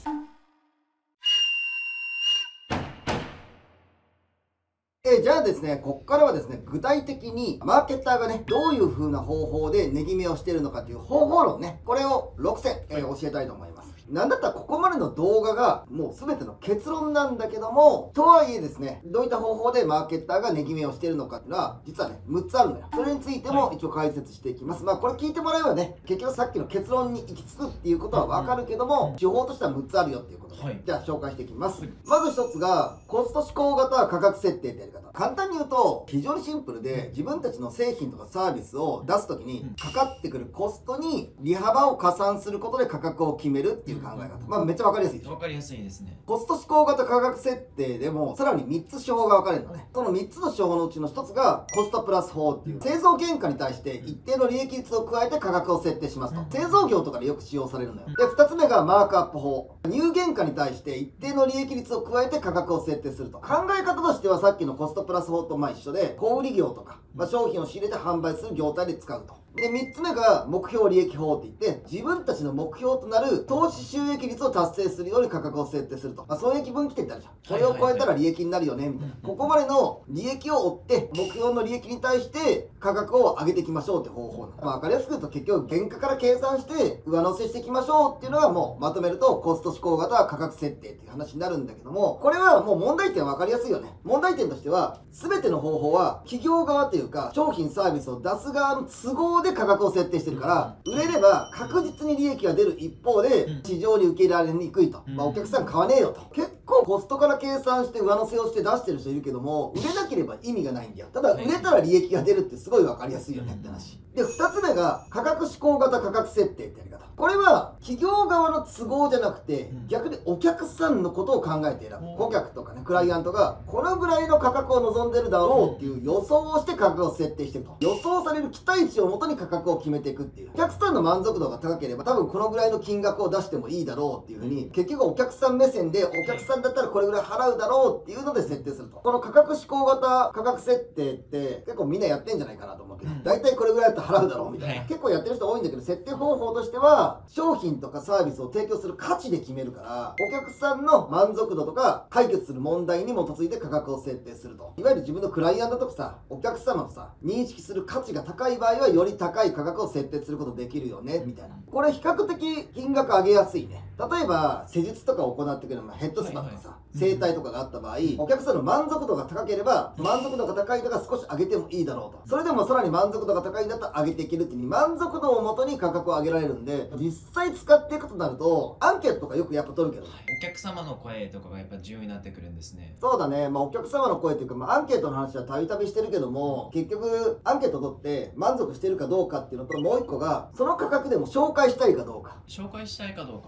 じゃあですね、ここからはですね、具体的にマーケッターがね、どういう風な方法で値決めをしているのかという方法論ね、これを6選、教えたいと思います。なんだったらここまでの動画がもう全ての結論なんだけども、とはいえですね、どういった方法でマーケッターが値決めをしているのかっていうのは、実はね、6つあるのよ。それについても一応解説していきます。これ聞いてもらえばね、結局さっきの結論に行き着くっていうことはわかるけども、手法としては6つあるよっていうことで、じゃあ紹介していきます。まず1つが、コスト指向型価格設定ってやり方。簡単に言うと、非常にシンプルで、自分たちの製品とかサービスを出すときに、かかってくるコストに利幅を加算することで価格を決めるっていう考え方。めっちゃわかりやすいでしょ。 わかりやすいですね。 コスト指向型価格設定でも、さらに3つ手法が分かれるのね。その3つの手法のうちの1つが、コストプラス法っていう、製造原価に対して一定の利益率を加えて価格を設定しますと。製造業とかでよく使用されるのよ。で、2つ目がマークアップ法。入原価に対して一定の利益率を加えて価格を設定すると。考え方としてはさっきのコストプラス法と一緒で、小売業とか、商品を仕入れて販売する業態で使うと。で、3つ目が目標利益法って言って、自分たちの目標となる投資収益率を達成するように価格を設定すると。損益分岐点ってあるじゃん。これを超えたら利益になるよね、みたいな。ここまでの利益を追って、目標の利益に対して価格を上げていきましょうって方法なの。わかりやすく言うと結局原価から計算して上乗せしていきましょうっていうのがもうまとめるとコスト指向型価格設定っていう話になるんだけども、これはもう問題点はわかりやすいよね。問題点としては、全ての方法は企業側というか商品サービスを出す側の都合で価格を設定してるから、売れれば確実に利益が出る一方で市場に受け入れられにくいと。お客さん買わねえよと。結構コストから計算して上乗せをして出してる人いるけども、売れなければ意味がないんだよ。ただ売れたら利益が出るってすごいわかりやすいよねって話。で、2つ目が価格指向型価格設定ってやり方。これは企業側の都合じゃなくて、逆にお客さんのことを考えて選ぶ。顧客とかね、クライアントがこのぐらいの価格を望んでるだろうっていう予想をして価格を設定してると。予想される期待値をもとに価格を決めていくっていう。お客さんの満足度が高ければ多分このぐらいの金額を出してもいいだろうっていうふうに、結局お客さん目線でお客さんだったらこれぐらい払うだろうっていうので設定すると。この価格指向型価格設定って結構みんなやってんじゃないかなと思うけど、大体これぐらいだったら払うだろうみたいな。結構やってる人多いんだけど、設定方法としては商品とかサービスを提供する価値で決めるから、お客さんの満足度とか解決する問題に基づいて価格を設定すると。いわゆる自分のクライアントとかさ、お客様のさ、認識する価値が高い場合はより高い価格を設定することできるよねみたいな。これ比較的金額上げやすいね。例えば施術とかを行ってくれるヘッドスパとかさ、整体とかがあった場合、お客さんの満足度が高ければ、満足度が高いとか少し上げてもいいだろうと。それでもさらに満足度が高いんだったら上げていけるっていう、満足度をもとに価格を上げられるんで、実際使っていくとなると、アンケートとかよくやっぱ取るけど、 お客様の声とかがやっぱ重要になってくるんですね。 そうだね。お客様の声っていうか、アンケートの話はたびたびしてるけども、結局アンケート取って満足してるかどうかっていうのと、もう一個がその価格でも紹介したいかどうか。 紹介したいかどうか。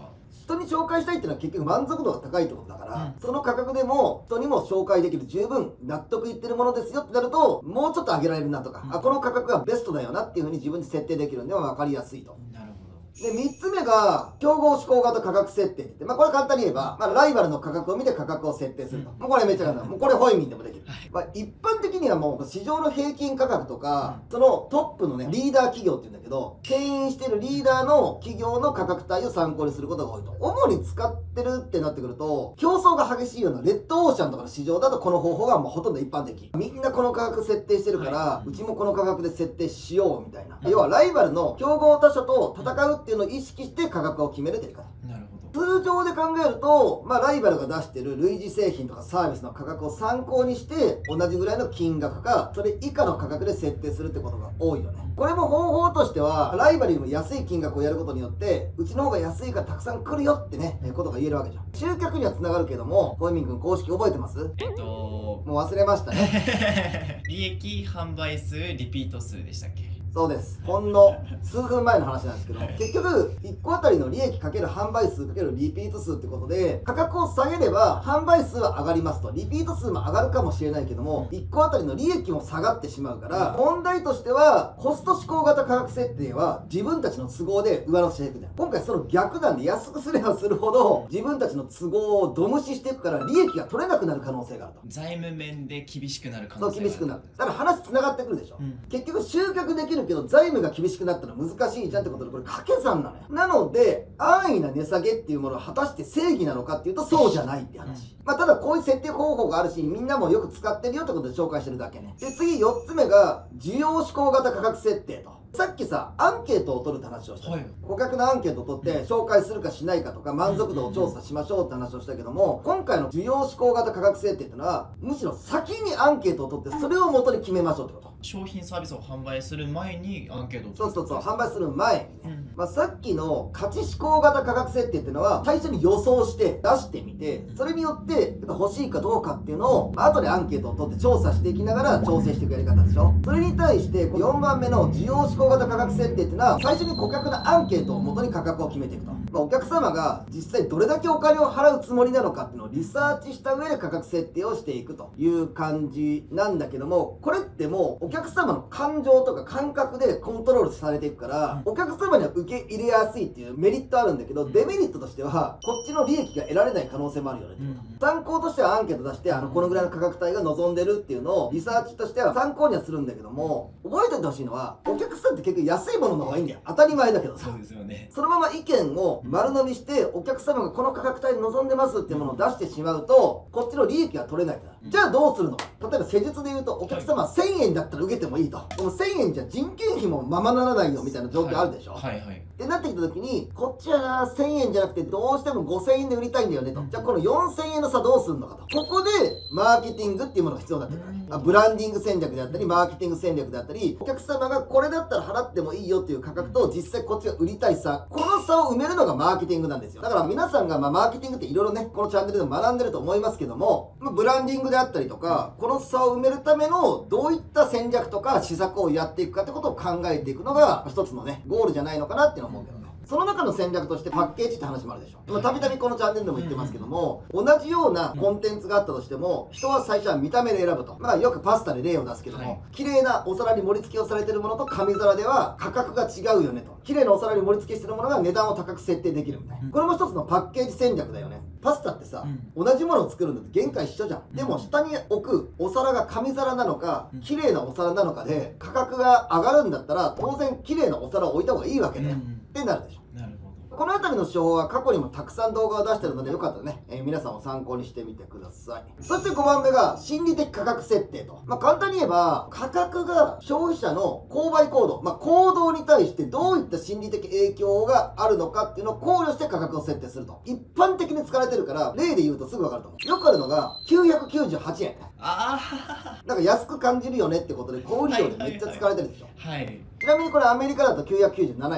人に紹介したいっていうのは結局満足度が高いってことだから、その価格でも人にも紹介できる十分納得いってるものですよってなると、もうちょっと上げられるなとか、この価格がベストだよなっていうふうに自分で設定できるんで分かりやすいと。で、3つ目が、競合志向型価格設定って言って、これ簡単に言えば、ライバルの価格を見て価格を設定すると。もうこれめっちゃ簡単。もうこれホイミンでもできる。一般的にはもう市場の平均価格とか、そのトップのね、リーダー企業って言うんだけど、牽引してるリーダーの企業の価格帯を参考にすることが多いと。主に使ってるってなってくると、競争が激しいようなレッドオーシャンとかの市場だとこの方法がもうほとんど一般的。みんなこの価格設定してるから、うちもこの価格で設定しようみたいな。要はライバルの競合他社と戦うっていうのを意識して価格を決めるっていうか。通常で考えると、ライバルが出してる類似製品とかサービスの価格を参考にして同じぐらいの金額かそれ以下の価格で設定するってことが多いよね。これも方法としてはライバルよりも安い金額をやることによってうちの方が安いからたくさん来るよってねことが言えるわけじゃん。集客にはつながるけども、ホイミン君公式覚えてます？もう忘れましたね。 利益販売数リピート数でしたっけ？ そうです。ほんの数分前の話なんですけど、結局、1個あたりの利益かける販売数かけるリピート数ってことで、価格を下げれば販売数は上がりますと。リピート数も上がるかもしれないけども、1個あたりの利益も下がってしまうから、問題としては、コスト指向型価格設定は自分たちの都合で上乗せしていくじゃん。今回その逆なんで、安くすればするほど、自分たちの都合を度無視していくから、利益が取れなくなる可能性があると。 財務面で厳しくなる可能性がある。 そう、厳しくなる。だから話繋がってくるでしょ。結局集客できるけど財務が厳しくなったら難しいじゃんってことでこれ掛け算なのよ。なので安易な値下げっていうものは果たして正義なのかっていうとそうじゃないって話。ただこういう設定方法があるしみんなもよく使ってるよってことで紹介してるだけね。で次4つ目が需要志向型価格設定と。さっきさアンケートを取るって話をした、顧客のアンケートを取って紹介するかしないかとか満足度を調査しましょうって話をしたけども、今回の需要志向型価格設定っていうのはむしろ先にアンケートを取ってそれを元に決めましょうってこと。 商品サービスを販売する前にアンケートを取る。 そう販売する前にね、さっきの価値志向型価格設定っていうのは最初に予想して出してみて、それによって欲しいかどうかっていうのを後でアンケートを取って調査していきながら調整していくやり方でしょ。それに対して4番目の需要志向型価格設定っていうのは最初に顧客のアンケートを元に価格を決めていくと。お客様が実際どれだけお金を払うつもりなのかっていうのをリサーチした上で価格設定をしていくという感じなんだけども、これってもうお客様の感情とか感覚でコントロールされていくからお客様には受け入れやすいっていうメリットあるんだけど、デメリットとしてはこっちの利益が得られない可能性もあるよねってこと。参考としてはアンケート出してこのぐらいの価格帯が望んでるっていうのをリサーチとしては参考にはするんだけども、覚えておいてほしいのはお客さんって結局安いものの方がいいんだよ。当たり前だけどさ。 そうですよね。そのまま意見を丸飲みしてお客様がこの価格帯に望んでますっていうものを出してしまうとこっちの利益が取れないから、じゃあどうするのか。例えば施術で言うとお客様は1000円だったら受けてもいいと。でも1000円じゃ人件費もままならないよみたいな状況あるでしょ。ってなってきた時にこっちはな1000円じゃなくてどうしても5000円で売りたいんだよねと。じゃあこの4000円の差どうするのかと。ここでマーケティングっていうものが必要になってくるからね。ブランディング戦略であったりマーケティング戦略であったり、お客様がこれだったら払ってもいいよっていう価格と実際こっちが売りたい差、この差を埋めるのがマーケティングなんですよ。だから皆さんがマーケティングっていろいろねこのチャンネルでも学んでると思いますけども、ブランディングであったりとかこの差を埋めるためのどういった戦略とか施策をやっていくかってことを考えていくのが一つのねゴールじゃないのかなっていうのを思うけどね。その中の戦略としてパッケージって話もあるでしょ。たびたびこのチャンネルでも言ってますけども、同じようなコンテンツがあったとしても人は最初は見た目で選ぶと。よくパスタで例を出すけども、綺麗なお皿に盛り付けをされてるものと紙皿では価格が違うよねと。綺麗なお皿に盛り付けしてるものが値段を高く設定できるみたいな。これも一つのパッケージ戦略だよね。パスタってさ、同じものを作るのって原価一緒じゃん。でも下に置くお皿が紙皿なのか綺麗なお皿なのかで価格が上がるんだったら当然綺麗なお皿を置いた方がいいわけで、ってなるでしょ。この辺りの手法は過去にもたくさん動画を出してるのでよかったらね、皆さんを参考にしてみてください。そして5番目が心理的価格設定と。簡単に言えば価格が消費者の購買行動、行動に対してどういった心理的影響があるのかっていうのを考慮して価格を設定すると。一般的に使われてるから例で言うとすぐ分かると思う。よくあるのが998円。なんか安く感じるよねってことで小売業でめっちゃ使われてるでしょ。ちなみにこれアメリカだと997円なのね。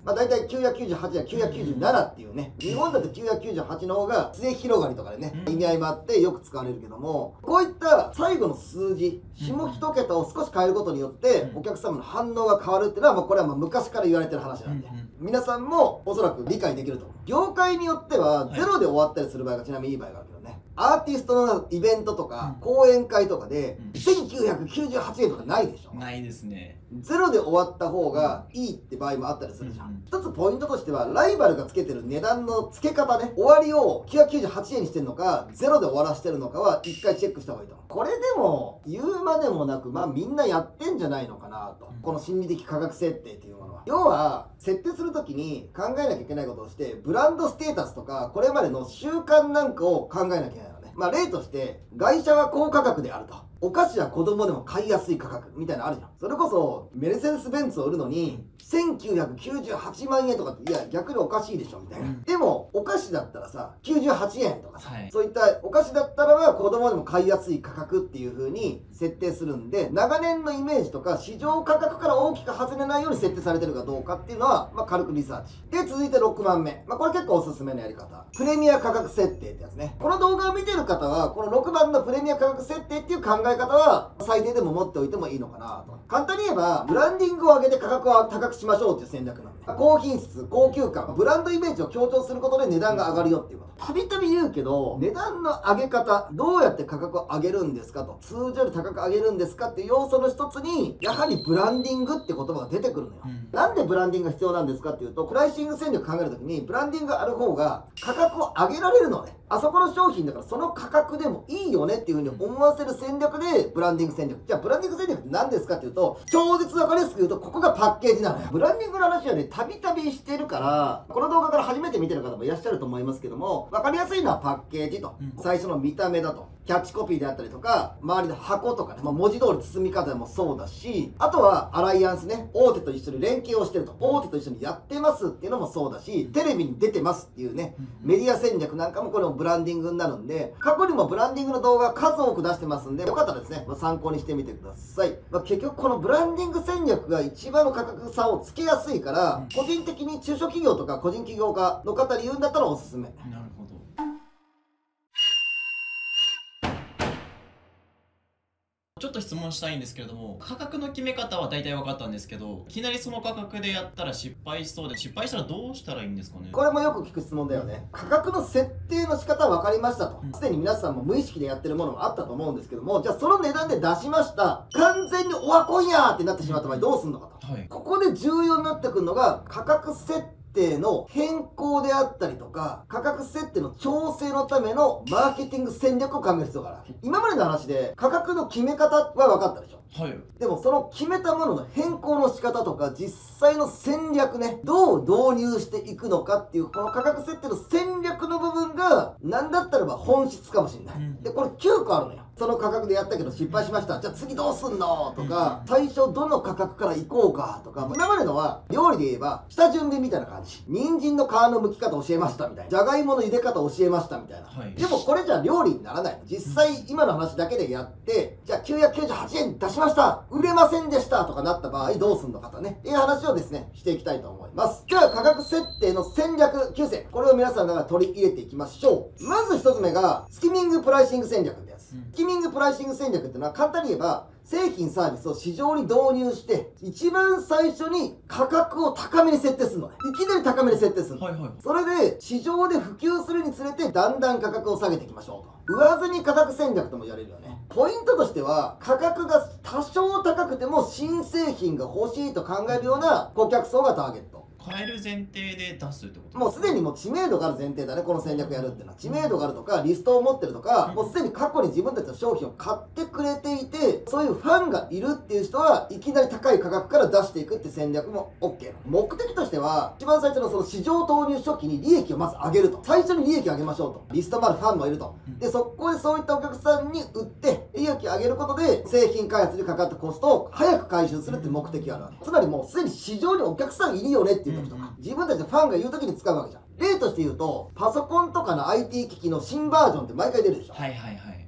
まあ大体998や997っていうね、日本だと998の方が末広がりとかでね、意味合いもあってよく使われるけども、こういった最後の数字、下1桁を少し変えることによってお客様の反応が変わるっていうのは、まあこれはもう昔から言われてる話なんで、皆さんもおそらく理解できると思う。業界によってはゼロで終わったりする場合がちなみにいい場合があるけどね、アーティストのイベントとか講演会とかで1998円とかないでしょ。 ないですね。 ゼロで終わった方がいいって場合もあったりするじゃん。一つポイントとしてはライバルがつけてる値段の付け方ね、終わりを998円にしてるのかゼロで終わらせてるのかは一回チェックした方がいいと思う。これでも言うまでもなく、まあみんなやってんじゃないのかなと、この心理的価格設定っていうものは。要は設定するときに考えなきゃいけないことをして、ブランドステータスとかこれまでの習慣なんかを考えなきゃいけないのね。まあ例として外車は高価格であると、お菓子は子供でも買いやすい価格みたいなのあるじゃん。それこそメルセデス・ベンツを売るのに1998万円とかって、いや逆におかしいでしょみたいな、でもお菓子だったらさ98円とかさ、そういったお菓子だったらば子供でも買いやすい価格っていう風に設定するんで、長年のイメージとか市場価格から大きく外れないように設定されてるかどうかっていうのは、まあ、軽くリサーチで。続いて6番目、まあ、これ結構おすすめのやり方、プレミア価格設定ってやつね。この動画を見てる方はこの6番のプレミア価格設定っていう考え方は最低でも持っておいてもいいのかなと。簡単に言えばブランディングを上げて価格を高くしましょうっていう戦略なんで、高品質高級感、ブランドイメージを強調することで値段が上がるよっていうこと。たびたび言うけど、値段の上げ方、どうやって価格を上げるんですかと、通常より高く上げるんですかっていう要素の一つにやはりブランディングって言葉が出てくるのよ。なんでブランディングが必要なんですかっていうと、プライシング戦略考えるときにブランディングがある方が価格を上げられるのね。あそこの商品だからその価格でもいいよねっていう風に思わせる戦略でブランディング戦略。じゃあブランディング戦略って何ですかっていうと、超絶分かりやすく言うとここがパッケージなのよ。ブランディングの話はね、たびたびしてるから、この動画から初めて見てる方もいらっしゃると思いますけども、分かりやすいのはパッケージと、最初の見た目だと、キャッチコピーであったりとか周りの箱とかね、まあ、文字通り包み方もそうだし、あとはアライアンスね、大手と一緒に連携をしてると、大手と一緒にやってますっていうのもそうだし、テレビに出てますっていうね、メディア戦略なんかもこれもブランディングになるんで、過去にもブランディングの動画数多く出してますんで、よかったらですね、参考にしてみてください。まあ、結局このブランディング戦略が一番の価格差をつけやすいから、個人的に中小企業とか個人起業家の方に言うんだったらおすすめ。 なるほど。ちょっと質問したいんですけれども、価格の決め方は大体分かったんですけど、いきなりその価格でやったら失敗しそうで、失敗したらどうしたらいいんですかね。 これもよく聞く質問だよね。価格の設定の仕方は分かりましたと、すでに皆さんも無意識でやってるものもあったと思うんですけども、じゃあその値段で出しました、完全にオワコンやーってなってしまった場合どうすんのかと、ここで重要になってくるのが価格設定の変更であったりとか、価格設定の調整のためのマーケティング戦略を考える必要がある。今までの話で価格の決め方は分かったでしょ。でもその決めたものの変更の仕方とか実際の戦略ね、どう導入していくのかっていうこの価格設定の戦略の部分が何だったらば本質かもしれない。でこれ9個あるのよ。その価格でやったけど失敗しました、じゃあ次どうすんのとか、最初どの価格から行こうかとか。今までのは料理で言えば下準備みたいな感じ、人参の皮の剥き方教えましたみたいな、じゃがいもの茹で方教えましたみたいな、でもこれじゃ料理にならないの。実際今の話だけでやって、じゃあ998円出しました、売れませんでしたとかなった場合どうすんのかとね、いう話をですねしていきたいと思います。じゃあ価格設定の戦略9選、これを皆さんが取り入れていきましょう。まず1つ目がスキミングプライシング戦略ってやつ。スキミングプライシング戦略っていうのは簡単に言えば、製品サービスを市場に導入して一番最初に価格を高めに設定するのね。いきなり高めに設定するの、それで市場で普及するにつれてだんだん価格を下げていきましょうと。上積み価格戦略とも言われるよね。ポイントとしては価格が多少高くても新製品が欲しいと考えるような顧客層がターゲット。 買える前提で出すってこと？ もうすでにもう知名度がある前提だね、この戦略やるっていうのは。知名度があるとかリストを持ってるとか、もうすでに過去に自分たちの商品を買ってくれていて、そういうファンがいるっていう人はいきなり高い価格から出していくって戦略も OK。 目的としては一番最初のその市場投入初期に利益をまず上げると、最初に利益を上げましょうと。リストもあるファンもいると。でそこでそういったお客さんに売って利益を上げることで製品開発にかかったコストを早く回収するっていう目的があるわけ。つまりもうすでに市場にお客さんいるよねっていう時とか、自分たちのファンが言う時に使うわけじゃん。例として言うとパソコンとかの IT 機器の新バージョンって毎回出るでしょ。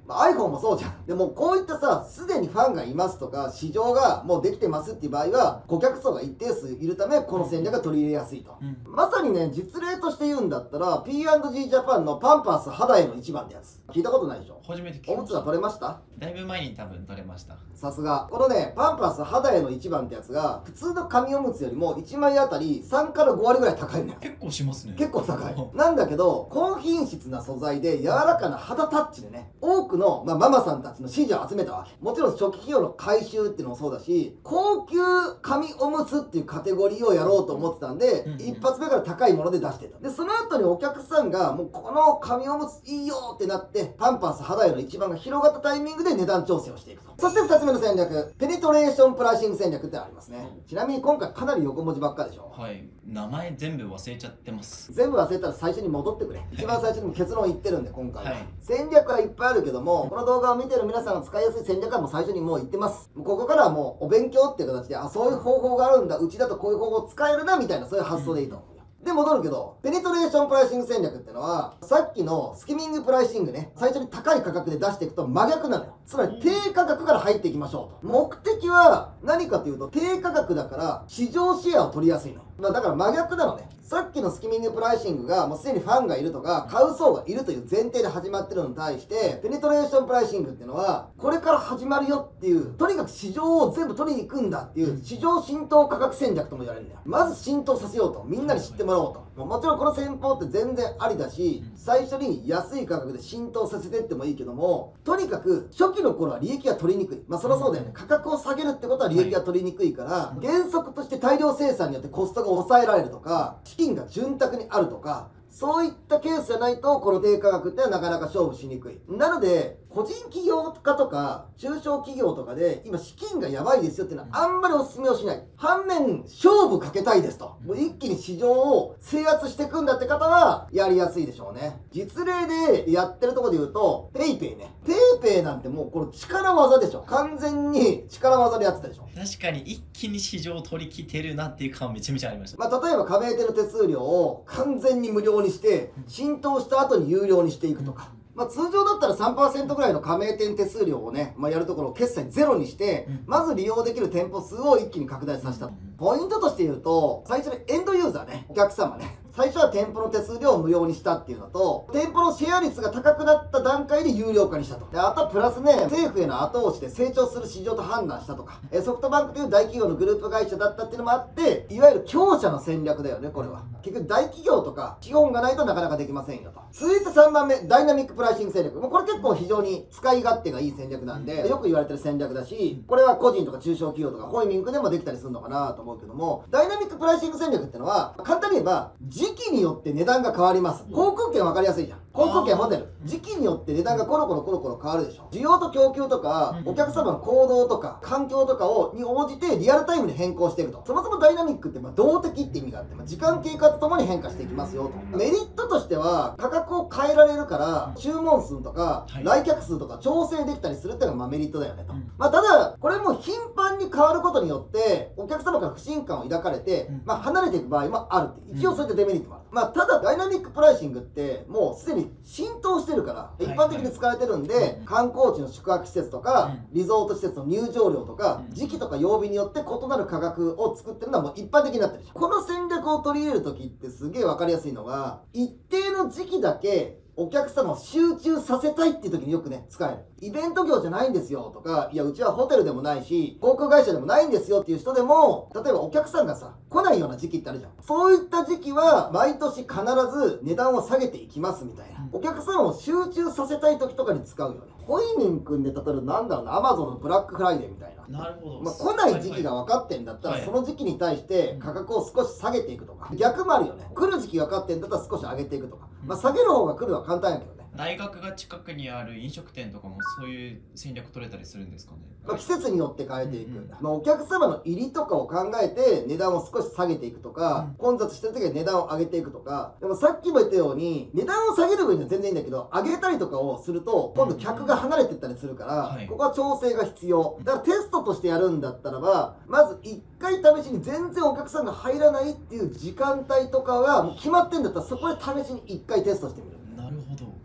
iPhone もそうじゃん。でもこういったさ、すでにファンがいますとか、市場がもうできてますっていう場合は、顧客層が一定数いるため、この戦略が取り入れやすいと。まさにね、実例として言うんだったら、P&G ジャパンのパンパース肌への一番ってやつ。聞いたことないでしょ。 初めて聞きました。 おむつは取れました？ だいぶ前に多分取れました。 さすが。このね、パンパース肌への一番ってやつが、普通の紙おむつよりも1枚あたり3から5割ぐらい高いんだよ。 結構しますね。 結構高い。なんだけど、高品質な素材で柔らかな肌タッチでね、多くの、ママさんたちの支持を集めたわけ。もちろん初期費用の回収っていうのもそうだし、高級紙おむつっていうカテゴリーをやろうと思ってたんで、一発目から高いもので出してた。で、その後にお客さんが、もうこの紙おむついいよってなって、パンパース肌への一番が広がったタイミングで値段調整をしていくと。そして2つ目の戦略、ペニトレーションプライシング戦略ってありますね。ちなみに今回かなり横文字ばっかでしょ。 はい。名前全部忘れちゃってます。 全部忘れたら最初に戻ってくれ。一番最初にも結論言ってるんで、今回は。 はい、 戦略はいっぱいあるけども、この動画を見てる皆さんが使いやすい戦略はもう最初にもう言ってます。ここからはもうお勉強っていう形で、あ、そういう方法があるんだ、うちだとこういう方法使えるな、みたいな、そういう発想でいいと思う。で、戻るけど、ペニトレーションプライシング戦略ってのは、さっきのスキミングプライシングね、最初に高い価格で出していくと真逆なのよ。つまり低価格から入っていきましょうと。目的は何かというと、低価格だから市場シェアを取りやすいのよ。だから真逆なのね。さっきのスキミングプライシングがもうすでにファンがいるとか買う層がいるという前提で始まってるのに対して、ペニトレーションプライシングっていうのはこれから始まるよっていう、とにかく市場を全部取りに行くんだっていう市場浸透価格戦略とも言われるんだよ。まず浸透させようと、みんなに知ってもらおうと。もちろんこの戦法って全然ありだし、最初に安い価格で浸透させてってもいいけども、とにかく初期の頃は利益が取りにくい。そりゃそうだよね。価格を下げるってことは利益が取りにくいから、原則として大量生産によってコストが抑えられるとか、資金が潤沢にあるとか、そういったケースじゃないと、この低価格ってのはなかなか勝負しにくい。なので、個人起業家とか、中小企業とかで、今資金がやばいですよっていうのはあんまりお勧めをしない。反面、勝負かけたいですと。もう一気に市場を制圧していくんだって方は、やりやすいでしょうね。実例でやってるところで言うと、PayPay ね。PayPay なんてもうこれ力技でしょ。完全に力技でやってたでしょ。 確かに一気に市場を取り切ってるなっていう感めちゃめちゃありました。 例えば加盟店の手数料を完全に無料にして、浸透した後に有料にしていくとか。通常だったら 3% ぐらいの加盟店手数料をね、やるところを決済ゼロにして、まず利用できる店舗数を一気に拡大させた。ポイントとして言うと、最初にエンドユーザーね、お客様ね。最初は店舗の手数料を無料にしたっていうのと、店舗のシェア率が高くなった段階で有料化にしたと。で、あとはプラスね、政府への後押しで成長する市場と判断したとか、ソフトバンクという大企業のグループ会社だったっていうのもあって、いわゆる強者の戦略だよね、これは。結局大企業とか資本がないとなかなかできませんよと。続いて3番目、ダイナミックプライシング戦略。これ結構非常に使い勝手がいい戦略なんで、よく言われてる戦略だし、これは個人とか中小企業とかホイミングでもできたりするのかなと思うけども、ダイナミックプライシング戦略ってのは、簡単に言えば、時期によって値段が変わります。航空券分かりやすいじゃん。航空券ホテル。時期によって値段がコロコロ変わるでしょ。需要と供給とか、お客様の行動とか、環境とかに応じてリアルタイムで変更していくと。そもそもダイナミックって動的って意味があって、時間経過とともに変化していきますよと。メリットとしては、価格を変えられるから、注文数とか、来客数とか調整できたりするっていうのがメリットだよねと。ただ、これも頻繁に変わることによって、お客様から不信感を抱かれて、離れていく場合もあるって。一応そういったデメリットもある。ただ、ダイナミックプライシングって、もうすでに浸透してるから、一般的に使われてるんで、観光地の宿泊施設とか、リゾート施設の入場料とか、時期とか曜日によって異なる価格を作ってるのはもう一般的になってるでしょ。この戦略を取り入れるときってすげえわかりやすいのが、一定の時期だけ、お客様を集中させたいっていう時によくね、使える。イベント業じゃないんですよとか、いや、うちはホテルでもないし、航空会社でもないんですよっていう人でも、例えばお客さんがさ、来ないような時期ってあるじゃん。そういった時期は、毎年必ず値段を下げていきますみたいな。お客さんを集中させたい時とかに使うよね。ホイミン君で例えばなんだろうな、アマゾンのブラックフライデーみたいな。 なるほど。 来ない時期が分かってんだったら、その時期に対して価格を少し下げていくとか。逆もあるよね。来る時期が分かってんだったら少し上げていくとか。下げる方が来るのは簡単やけどね。 大学が近くにある飲食店とかもそういう戦略取れたりするんですかね。 季節によって変えていく。お客様の入りとかを考えて値段を少し下げていくとか、混雑してる時は値段を上げていくとか。でもさっきも言ったように、値段を下げる分には全然いいんだけど、上げたりとかをすると、今度客が離れていったりするから、ここは調整が必要。だからテストとしてやるんだったらば、まず1回試しに全然お客さんが入らないっていう時間帯とかがもう決まってんだったら、そこで試しに1回テストしてみる。 なるほど。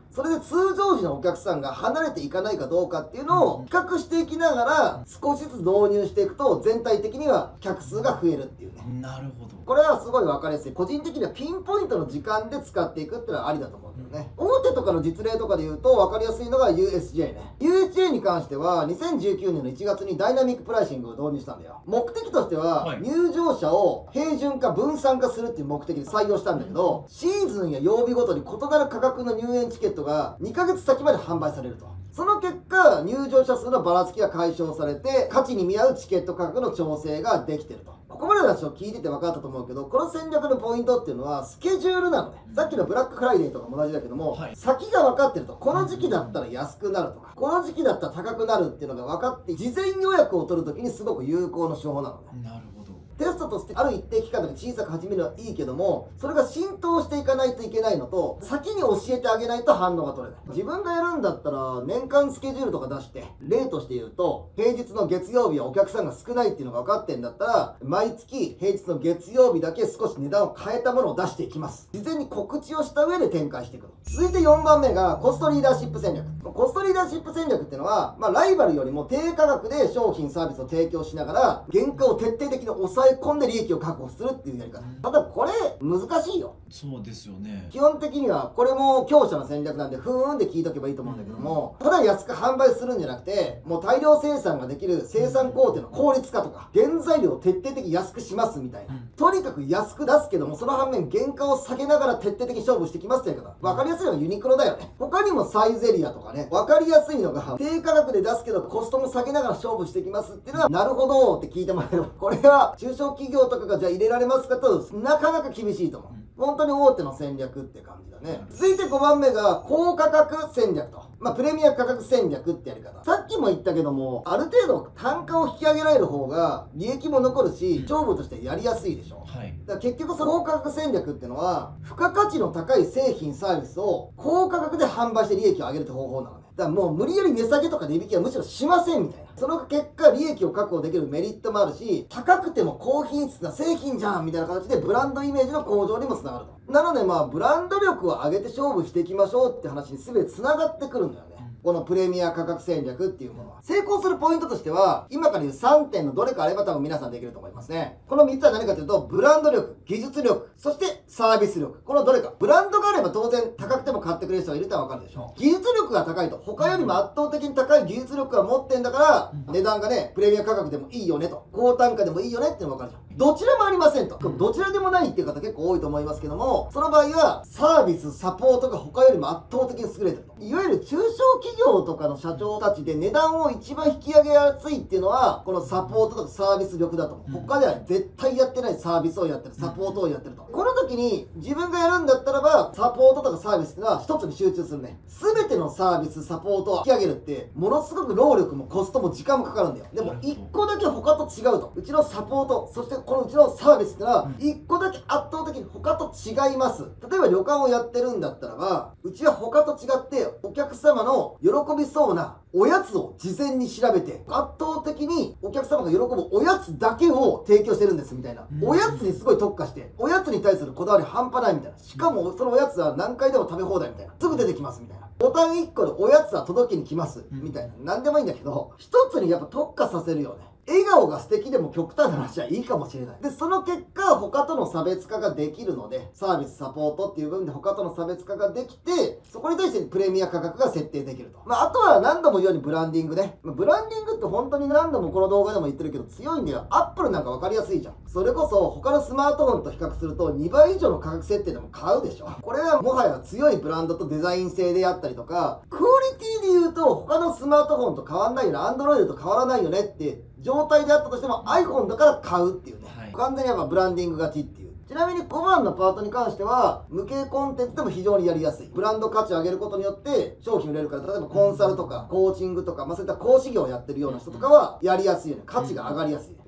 それで通常時のお客さんが離れていかないかどうかっていうのを比較していきながら少しずつ導入していくと全体的には客数が増えるっていうね。 なるほど。 これはすごい分かりやすい。個人的にはピンポイントの時間で使っていくっていうのはありだと思うんだよね。大手とかの実例とかで言うと分かりやすいのが USJ ね。USJ に関しては2019年の1月にダイナミックプライシングを導入したんだよ。目的としては入場者を平準化分散化するっていう目的で採用したんだけど、シーズンや曜日ごとに異なる価格の入園チケットが2ヶ月先まで販売されると。その結果、入場者数のばらつきが解消されて、価値に見合うチケット価格の調整ができてると。ここまでの話を聞いてて分かったと思うけど、この戦略のポイントっていうのはスケジュールなのね。さっきのブラックフライデーとかも同じだけども、先が分かってると。この時期だったら安くなるとか、この時期だったら高くなるっていうのが分かって、事前予約を取るときにすごく有効な手法なのね。 なるほど。 テストとしてある一定期間で小さく始めるのはいいけども、それが浸透していかないといけないのと、先に教えてあげないと反応が取れない。自分がやるんだったら年間スケジュールとか出して、例として言うと平日の月曜日はお客さんが少ないっていうのが分かってんだったら、毎月平日の月曜日だけ少し値段を変えたものを出していきます。事前に告知をした上で展開していく。続いて4番目がコストリーダーシップ戦略。コストリーダーシップ戦略っていうのは、ライバルよりも低価格で商品サービスを提供しながら原価を徹底的に抑え込んで利益を確保するっていうやり方。ただこれ難しいよ。 そうですよね。 基本的にはこれも強者の戦略なんでふーんで聞いとけばいいと思うんだけども、ただ安く販売するんじゃなくて、もう大量生産ができる生産工程の効率化とか、原材料を徹底的に安くしますみたいな。とにかく安く出すけども、その反面原価を下げながら徹底的に勝負してきますってやり方。分かりやすいのはユニクロだよね。他にもサイゼリアとかね、分かりやすいのが低価格で出すけどコストも下げながら勝負してきますっていうのは、なるほどって聞いてもらえれば、これは中小企業とかがじゃあ入れられますかと、なかなか厳しいと思う。本当に大手の戦略って感じだね。続いて5番目が高価格戦略と。プレミア価格戦略ってやり方。さっきも言ったけども、ある程度単価を引き上げられる方が利益も残るし、勝負としてやりやすいでしょ。だから結局その高価格戦略っていうのは、付加価値の高い製品サービスを高価格で販売して利益を上げるって方法なのね。だからもう無理やり値下げとか値引きはむしろしませんみたいな。その結果利益を確保できるメリットもあるし、高くても高品質な製品じゃんみたいな形でブランドイメージの向上にもつながると。なのでブランド力を上げて勝負していきましょうって話に全てつながってくるんだよね。このプレミア価格戦略っていうものは。成功するポイントとしては、今から言う3点のどれかあれば多分皆さんできると思いますね。この3つは何かというと、ブランド力、技術力、そしてサービス力。このどれか。ブランドがあれば当然高くても買ってくれる人がいるってわかるでしょ。技術力が高いと、他よりも圧倒的に高い技術力を持ってんだから、値段がね、プレミア価格でもいいよねと。高単価でもいいよねっていうのがわかるじゃん。どちらもありませんと。どちらでもないっていう方結構多いと思いますけども、その場合はサービス、サポートが他よりも圧倒的に優れてると。いわゆる中小企業とかの社長たちで値段を一番引き上げやすいっていうのは、このサポートとかサービス力だと思う。他では絶対やってないサービスをやってる、サポートをやってると。この時に自分がやるんだったらば、サポートとかサービスっていうのは一つに集中するね。全てのサービス、サポートを引き上げるって、ものすごく労力もコストも時間もかかるんだよ。でも一個だけ他と違うと。うちのサポート、そしてこのうちのサービスってのは、一個だけ圧倒的に他と違います。例えば旅館をやってるんだったらば、うちは他と違ってお客様の喜びそうなおやつを事前に調べて、圧倒的にお客様が喜ぶおやつだけを提供してるんですみたいな。おやつにすごい特化して、おやつに対するこだわり半端ないみたいな。しかもそのおやつは何回でも食べ放題みたいな。すぐ出てきますみたいな。ボタン1個でおやつは届けに来ますみたいな。何でもいいんだけど、一つにやっぱ特化させるよね。笑顔が素敵でも極端な話はいいかもしれない。で、その結果、他との差別化ができるので、サービス、サポートっていう部分で他との差別化ができて、そこに対してプレミア価格が設定できると。あとは何度も言うようにブランディングね。ブランディングって本当に何度もこの動画でも言ってるけど強いんだよ。アップルなんか分かりやすいじゃん。それこそ他のスマートフォンと比較すると2倍以上の価格設定でも買うでしょ。これはもはや強いブランドとデザイン性であったりとか、クオリティで言うと他のスマートフォンと変わんないよね。Android と変わらないよねって状態であったとしても iPhone だから買うっていうね、完全にやっぱブランディング勝ちっていう。ちなみに5番のパートに関しては無形コンテンツでも非常にやりやすい。ブランド価値を上げることによって商品売れるから、例えばコンサルとかコーチングとか、そういった講師業をやってるような人とかはやりやすいよね。価値が上がりやすい。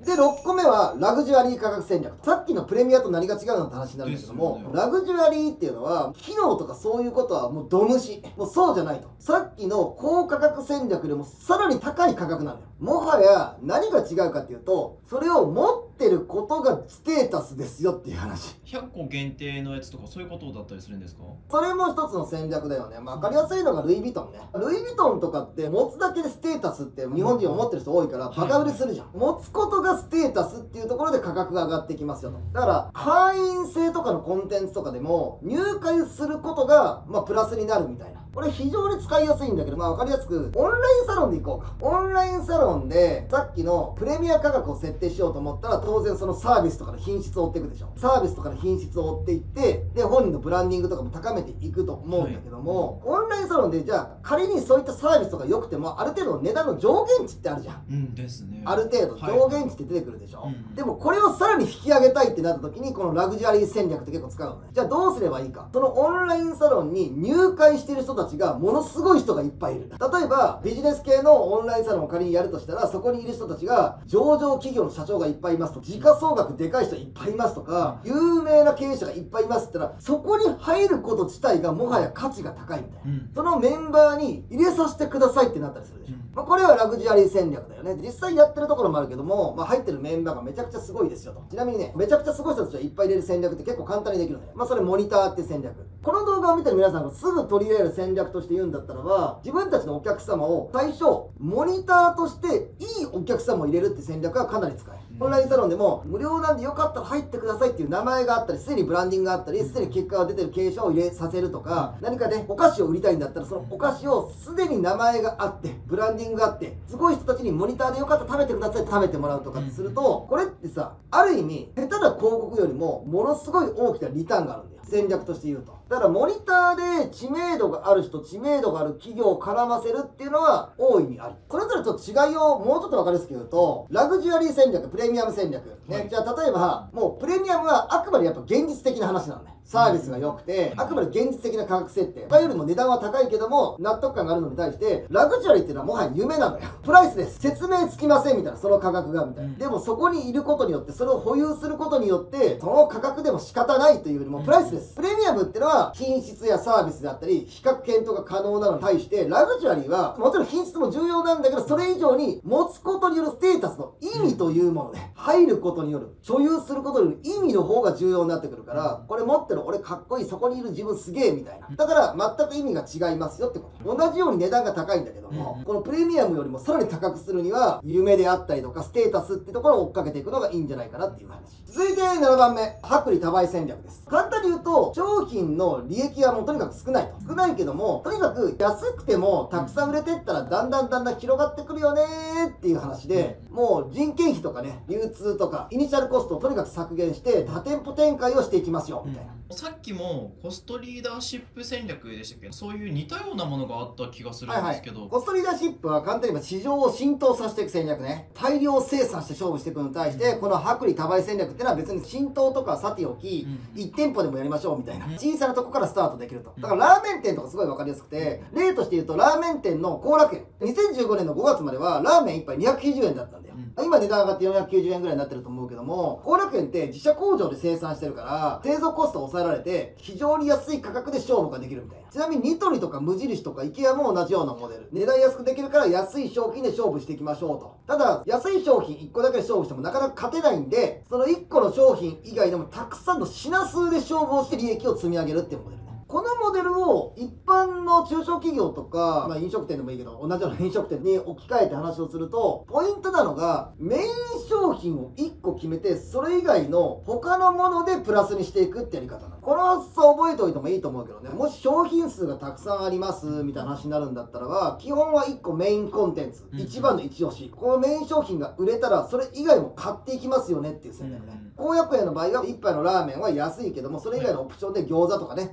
で、6個目はラグジュアリー価格戦略。さっきのプレミアと何が違うのって話になるんだけども、ラグジュアリーっていうのは、機能とかそういうことはもうド無視。もうそうじゃないと。さっきの高価格戦略でもさらに高い価格なのよ。もはや何が違うかっていうと、それを持ってることがステータスですよっていう話。 100個限定のやつとかそういうことだったりするんですか？ それも一つの戦略だよね。まあ、分かりやすいのがルイ・ヴィトンね。ルイ・ヴィトンとかって持つだけでステータスって日本人思ってる人多いからバカ売れするじゃん。持つことがステータスっていうところで価格が上がってきますよと。だから会員制とかのコンテンツとかでも入会することがまあプラスになるみたいな。これ非常に使いやすいんだけど、まあ分かりやすくオンラインサロンでいこうか。オンラインサロンでさっきのプレミア価格を設定しようと思ったら当然そのサービスとかの品質を追っていくでしょ。サービスとかの品質を追っていってで本人のブランディングとかも高めていくと思うんだけども、オンラインサロンでじゃあ仮にそういったサービスとか良くてもある程度の値段の上限値ってあるじゃん。 うんですね。 ある程度上限値って出てくるでしょ。でもこれをさらに引き上げたいってなった時にこのラグジュアリー戦略って結構使うのね。じゃあどうすればいいか。そのオンラインサロンに入会している人たちがものすごい人がいっぱいいる。例えばビジネス系のオンラインサロンを仮にやるとしたらそこにいる人たちが上場企業の社長がいっぱいいますと、時価総額でかい人いっぱいいますとか、有名な経営者がいっぱいいますって言ったらそこに入ること自体がもはや価値が高いみたいな、そのメンバーに入れさせてくださいってなったりするでしょ。まあこれはラグジュアリー戦略だよね。実際やってるところもあるけども、まあ、入ってるメンバーがめちゃくちゃすごいですよと。ちなみにね、めちゃくちゃすごい人たちをいっぱい入れる戦略って結構簡単にできるのね。まあそれモニターって戦略。この動画を見てる皆さんがすぐ取り入れる戦略として言うんだったらば、自分たちのお客様を最初モニターとしていいお客様を入れるって戦略はかなり使える。オンラインサロンでも無料なんでよかったら入ってくださいっていう名前があったり、すでにブランディングがあったり、すでに結果が出てる経営者を入れさせるとか、何かねお菓子を売りたいんだったらそのお菓子をすでに名前があってブランディングがあってすごい人たちにモニターでよかったら食べてくださいって食べてもらうとかってすると、これってさある意味下手な広告よりもものすごい大きなリターンがあるんだよ、戦略として言うと。だからモニターで知名度がある人、知名度がある企業を絡ませるっていうのは大いにあり。それぞれと違いをもうちょっと分かりやすく言うと、ラグジュアリー戦略、プレミアム戦略、ね、じゃあ例えばもうプレミアムはあくまでやっぱ現実的な話なのね。サービスが良くてあくまで現実的な価格設定、他よりも値段は高いけども納得感があるのに対して、ラグジュアリーっていうのはもはや夢なのよ。プライスです、説明つきませんみたいな、その価格がみたいな。でもそこにいることによって、それを保有することによってその価格でも仕方ないというよりもプライスです。プレミアムってのは品質やサービスであったり比較検討が可能なのに対して、ラグジュアリーはもちろん品質も重要なんだけど、それ以上に持つことによるステータスの意味というものね、入ることによる所有することによる意味の方が重要になってくるから、これ持ってる俺かっこいい、そこにいる自分すげえみたいな。だから全く意味が違いますよってこと。同じように値段が高いんだけども、このプレミアムよりもさらに高くするには夢であったりとかステータスってところを追っかけていくのがいいんじゃないかなっていう話。続いて7番目、薄利多売戦略です。簡単に言うと商品の利益はもうとにかく少ないと。少ないけどもとにかく安くてもたくさん売れてったらだんだん広がってくるよねーっていう話で、もう人件費とかね流通とかイニシャルコストをとにかく削減して多店舗展開をしていきますよみたいな。 さっきもコストリーダーシップ戦略でしたけど、そういう似たようなものがあった気がするんですけど、 コストリーダーシップは簡単に言えば市場を浸透させていく戦略ね。大量生産して勝負していくのに対して、この薄利多売戦略っていうのは別に浸透とかさておき、1店舗でもやりましょうみたいな、小さなとこからスタートできると。だからラーメン店とかすごい分かりやすくて、例として言うとラーメン店の後楽園、2015年の5月まではラーメン1杯290円だったんだよ。今値段上がって490円ぐらいになってると思うけども、後楽園って自社工場で生産してるから製造コストを抑えられて非常に安い価格で勝負ができるみたいな。ちなみにニトリとか無印とか IKEA も同じようなモデル、値段安くできるから安い商品で勝負していきましょうと。ただ安い商品1個だけで勝負してもなかなか勝てないんで、その1個の商品以外でもたくさんの品数で勝負をして利益を積み上げるっていうモデルね。このモデルを一般の中小企業とか、飲食店でもいいけど同じような飲食店に置き換えて話をすると、ポイントなのがメイン商品を1個決めてそれ以外の他のものでプラスにしていくってやり方なの。この発想覚えておいてもいいと思うけどね、もし商品数がたくさんありますみたいな話になるんだったらば、基本は1個メインコンテンツ、一番の一押し、このメイン商品が売れたらそれ以外も買っていきますよねっていう戦略ね。後楽園の場合は1杯のラーメンは安いけども、それ以外のオプションで餃子とかねチャーハンとか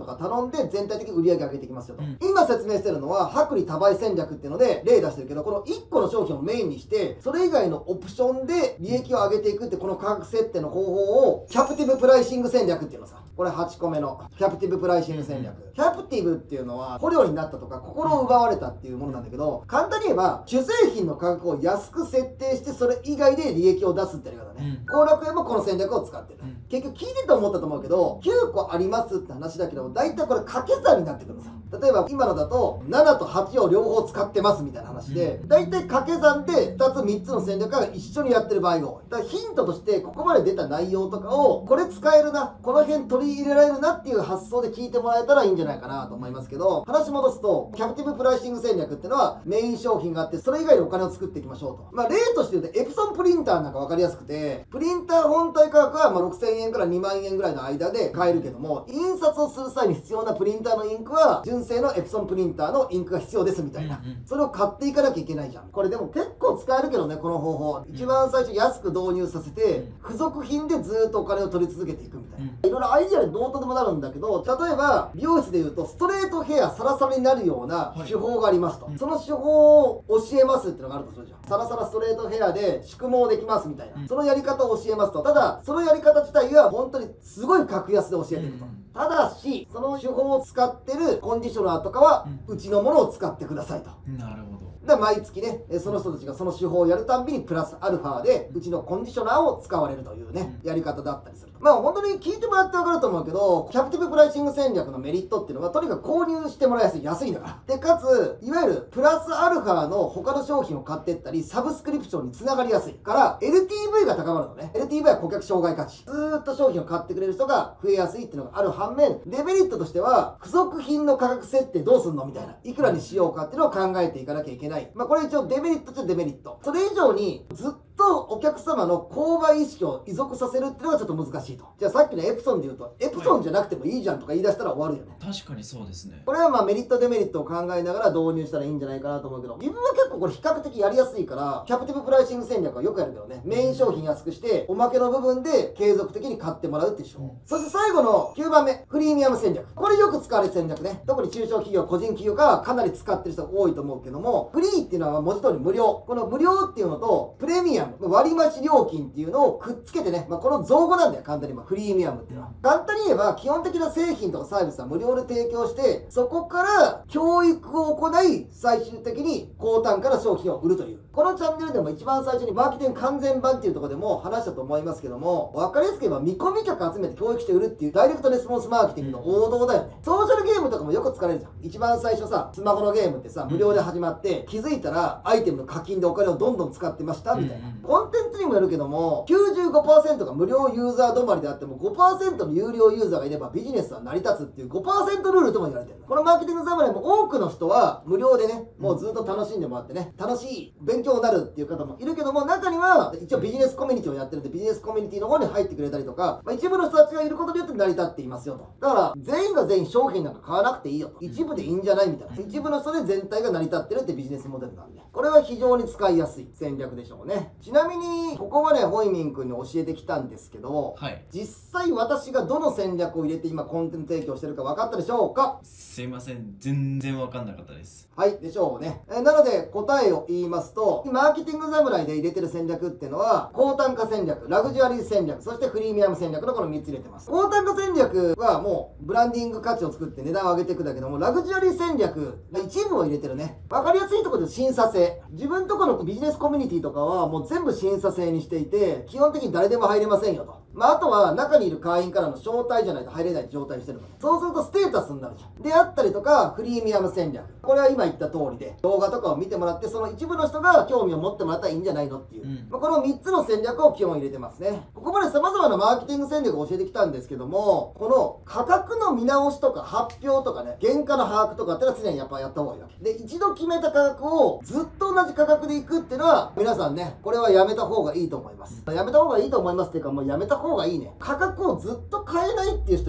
か頼んで全体的に売り上げ上げていきますよと、今説明してるのは薄利多売戦略っていうので例出してるけど、この1個の商品をメインにしてそれ以外のオプションで利益を上げていくってこの価格設定の方法をキャプティブプライシング戦略っていうのさ、これ8個目のキャプティブプライシング戦略。キャプティブっていうのは捕虜になったとか心を奪われたっていうものなんだけど、簡単に言えば主製品の価格を安く設定してそれ以外で利益を出すってやり方ね。後楽園もこの戦略を使ってる。結局聞いてて思ったと思うけど、9個ありますって話だけど大体これ掛け算になってくるのさ。例えば今のだと7と8を両方使ってますみたいな話で、大体掛け算で2つ3つの戦略が一緒にやってる場合が多い。だからヒントとしてここまで出た内容とかをこれ使えるな、この辺取り入れられるなっていう発想で聞いてもらえたらいいんじゃないかなと思いますけど、話戻すとキャプティブプライシング戦略っていうのはメイン商品があってそれ以外でお金を作っていきましょうと。例として言うとエプソンプリンターなんか分かりやすくて、プリンター本体価格は6000円から2万円ぐらいの間で買えるけども、印刷をする際に必要なプリンターのインクは純正のエプソンプリンターのインクが必要ですみたいな、それを買っていかなきゃいけないじゃん。これでも結構使えるけどね、この方法。一番最初安く導入させて付属品でずっとお金を取り続けていくみたいな、いろいろアイデアでどうとでもなるんだけど、例えば美容室でいうとストレートヘアサラサラになるような手法がありますと、その手法を教えますっていうのがあるとするじゃん。サラサラストレートヘアで宿毛できますみたいな、そのやり方を教えますと。ただそのやり方自体は本当にすごい格安で教えてると、ただしその手法を使ってるコンディショナーとかはうちのものを使ってくださいと。 なるほど。 毎月ね、その人たちがその手法をやるたんびにプラスアルファでうちのコンディショナーを使われるというね、やり方だったりする。本当に聞いてもらって分かると思うけど、キャプティブプライシング戦略のメリットっていうのはとにかく購入してもらいやすい、安いんだから。でかついわゆるプラスアルファの他の商品を買っていったりサブスクリプションにつながりやすいから LTV が高まるのね。 LTV は顧客障害価値、ずーっと商品を買ってくれる人が増えやすいっていうのがある反面、デメリットとしては付属品の価格設定どうすんのみたいな、いくらにしようかっていうのを考えていかなきゃいけない。これ一応デメリットっちゃデメリット。それ以上にずっとお客様の購買意識を依属させるっていうのがちょっと難しいと。じゃあさっきのエプソンで言うとエプソンじゃなくてもいいじゃんとか言い出したら終わるよね。 確かにそうですね。 これはメリットデメリットを考えながら導入したらいいんじゃないかなと思うけど、自分は結構これ比較的やりやすいからキャプティブプライシング戦略はよくやるけどね。メイン商品安くしておまけの部分で継続的に買ってもらうっていう手法、そして最後の9番目プレミアム戦略。これよく使われる戦略ね。特に中小企業個人企業がかなり使ってる人が多いと思うけども、フリーっていうのは文字通り無料。この無料っていうのとプレミアム割増料金っていうのをくっつけてね、この造語なんだよ簡単に。フリーミアムっていうのは簡単に言えば基本的な製品とかサービスは無料で提供して、そこから教育を行い最終的に高単価な商品を売るという。このチャンネルでも一番最初にマーケティング完全版っていうところでも話したと思いますけども、分かりやすく言えば見込み客集めて教育して売るっていうダイレクトレスポンスマーケティングの王道だよね。ソーシャルゲームとかもよく使われるじゃん。一番最初さ、スマホのゲームってさ無料で始まって気づいたらアイテムの課金でお金をどんどん使ってましたみたいな。コンテンツにもよるけども 95% が無料ユーザー止まりであっても 5% の有料ユーザーがいればビジネスは成り立つっていう 5% ルールとも言われてる。このマーケティング侍も多くの人は無料でね、もうずっと楽しんでもらってね、楽しい勉強になるっていう方もいるけども、中には一応ビジネスコミュニティをやってるんでビジネスコミュニティの方に入ってくれたりとか、一部の人たちがいることによって成り立っていますよと。だから全員が全員商品なんか買わなくていいよと、一部でいいんじゃないみたいな、一部の人で全体が成り立ってるってビジネスモデルなんで、これは非常に使いやすい戦略でしょうね。ちなみにここまでホイミン君に教えてきたんですけど、実際私がどの戦略を入れて今コンテンツ提供してるか分かったでしょうか？ すいません、全然分かんなかったです。 はい、でしょうね。なので答えを言いますと、マーケティング侍で入れてる戦略っていうのは高単価戦略、ラグジュアリー戦略、そしてプレミアム戦略のこの3つ入れてます。高単価戦略はもうブランディング価値を作って値段を上げていくだけども、ラグジュアリー戦略一部を入れてるね。分かりやすいところで審査制。自分とこのビジネスコミュニティとかはもう全部審査制にしていて、基本的に誰でも入れませんよと。あとは中にいる会員からの招待じゃないと入れない状態にしてるので、そうするとステータスになるじゃん。であったりとかプレミアム戦略、これは今言った通りで動画とかを見てもらって、その一部の人が興味を持ってもらったらいいんじゃないのっていう、この3つの戦略を基本入れてますね。ここまで様々なマーケティング戦略を教えてきたんですけども、この価格の見直しとか発表とかね、原価の把握とかってのは常にやっぱやった方がいいわけで、一度決めた価格をずっと同じ価格でいくっていうのは皆さんね、これはやめた方がいいと思います。やめた方がいいと思いますっていうか、もうやめた方がいいね。価格をずっと変えないっていう人いるのよ。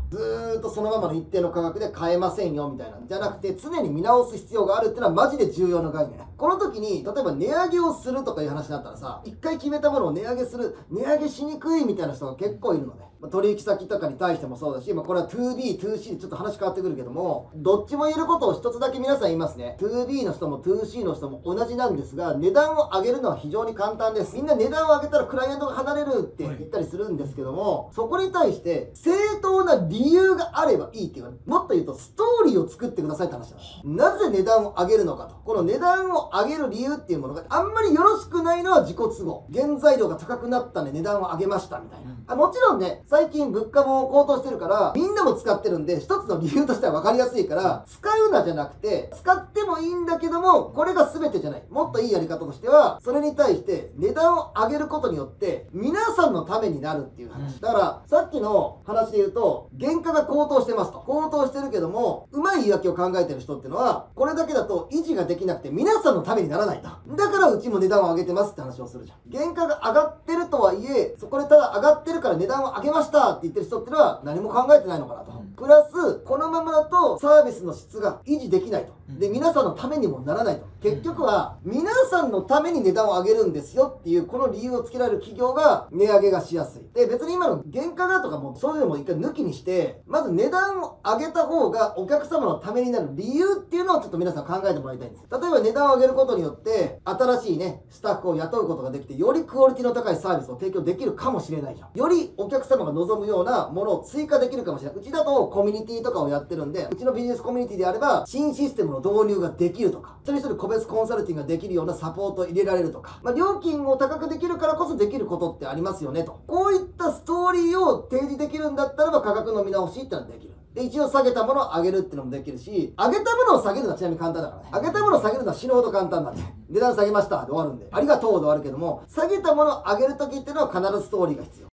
ずーっとそのままの一定の価格で買えませんよみたいなじゃなくて、常に見直す必要があるっていうのはマジで重要な概念。この時に例えば値上げをするとかいう話になったらさ、一回決めたものを値上げする、値上げしにくいみたいな人が結構いるのね。取引先とかに対してもそうだし、これは 2B、2C でちょっと話変わってくるけども、どっちも言えることを一つだけ皆さん言いますね。2B の人も 2C の人も同じなんですが、値段を上げるのは非常に簡単です。みんな値段を上げたらクライアントが離れるって言ったりするんですけども、そこに対して正当な理由があればいいっていうか、もっと言うとストーリーを作ってくださいって話なの。なぜ値段を上げるのかと。この値段を上げる理由っていうものがあんまりよろしくないのは自己都合。原材料が高くなったんで値段を上げましたみたいな。もちろんね、最近物価も高騰してるから、みんなも使ってるんで、一つの理由としては分かりやすいから、使うなじゃなくて、使ってもいいんだけども、これが全てじゃない。もっといいやり方としては、それに対して値段を上げることによって、皆さんのためになるっていう話。だから、さっきの話で言うと、原価が高騰してますと。高騰してるけども、うまい言い訳を考えてる人っていうのは、これだけだと維持ができなくて、皆さんのためにならないと。だからうちも値段を上げてますって話をするじゃん。原価が上がってるとはいえ、そこでただ上がってるから値段を上げましたって言ってる人ってのは何も考えてないのかなと。プラス、このままだとサービスの質が維持できないと。で、皆さんのためにもならないと。結局は、皆さんのために値段を上げるんですよっていう、この理由をつけられる企業が値上げがしやすい。で、別に今の原価がとかもそういうのも一回抜きにして、まず値段を上げた方がお客様のためになる理由っていうのをちょっと皆さん考えてもらいたいんです。例えば値段を上げることによって、新しいね、スタッフを雇うことができて、よりクオリティの高いサービスを提供できるかもしれないじゃん。よりお客様が望むようなものを追加できるかもしれない。うちだとコミュニティとかをやってるんで、うちのビジネスコミュニティであれば、新システムの導入ができるとか、一人一人個別コンサルティングができるようなサポートを入れられるとか、料金を高くできるからこそできることってありますよねと。こういったストーリーを提示できるんだったらば価格の見直しってのはできる。で、一応下げたものを上げるっていうのもできるし、上げたものを下げるのはちなみに簡単だからね。上げたものを下げるのは死ぬほど簡単なんで。値段下げましたで終わるんで。ありがとうで終わるけども、下げたものを上げるときっていうのは必ずストーリーが必要。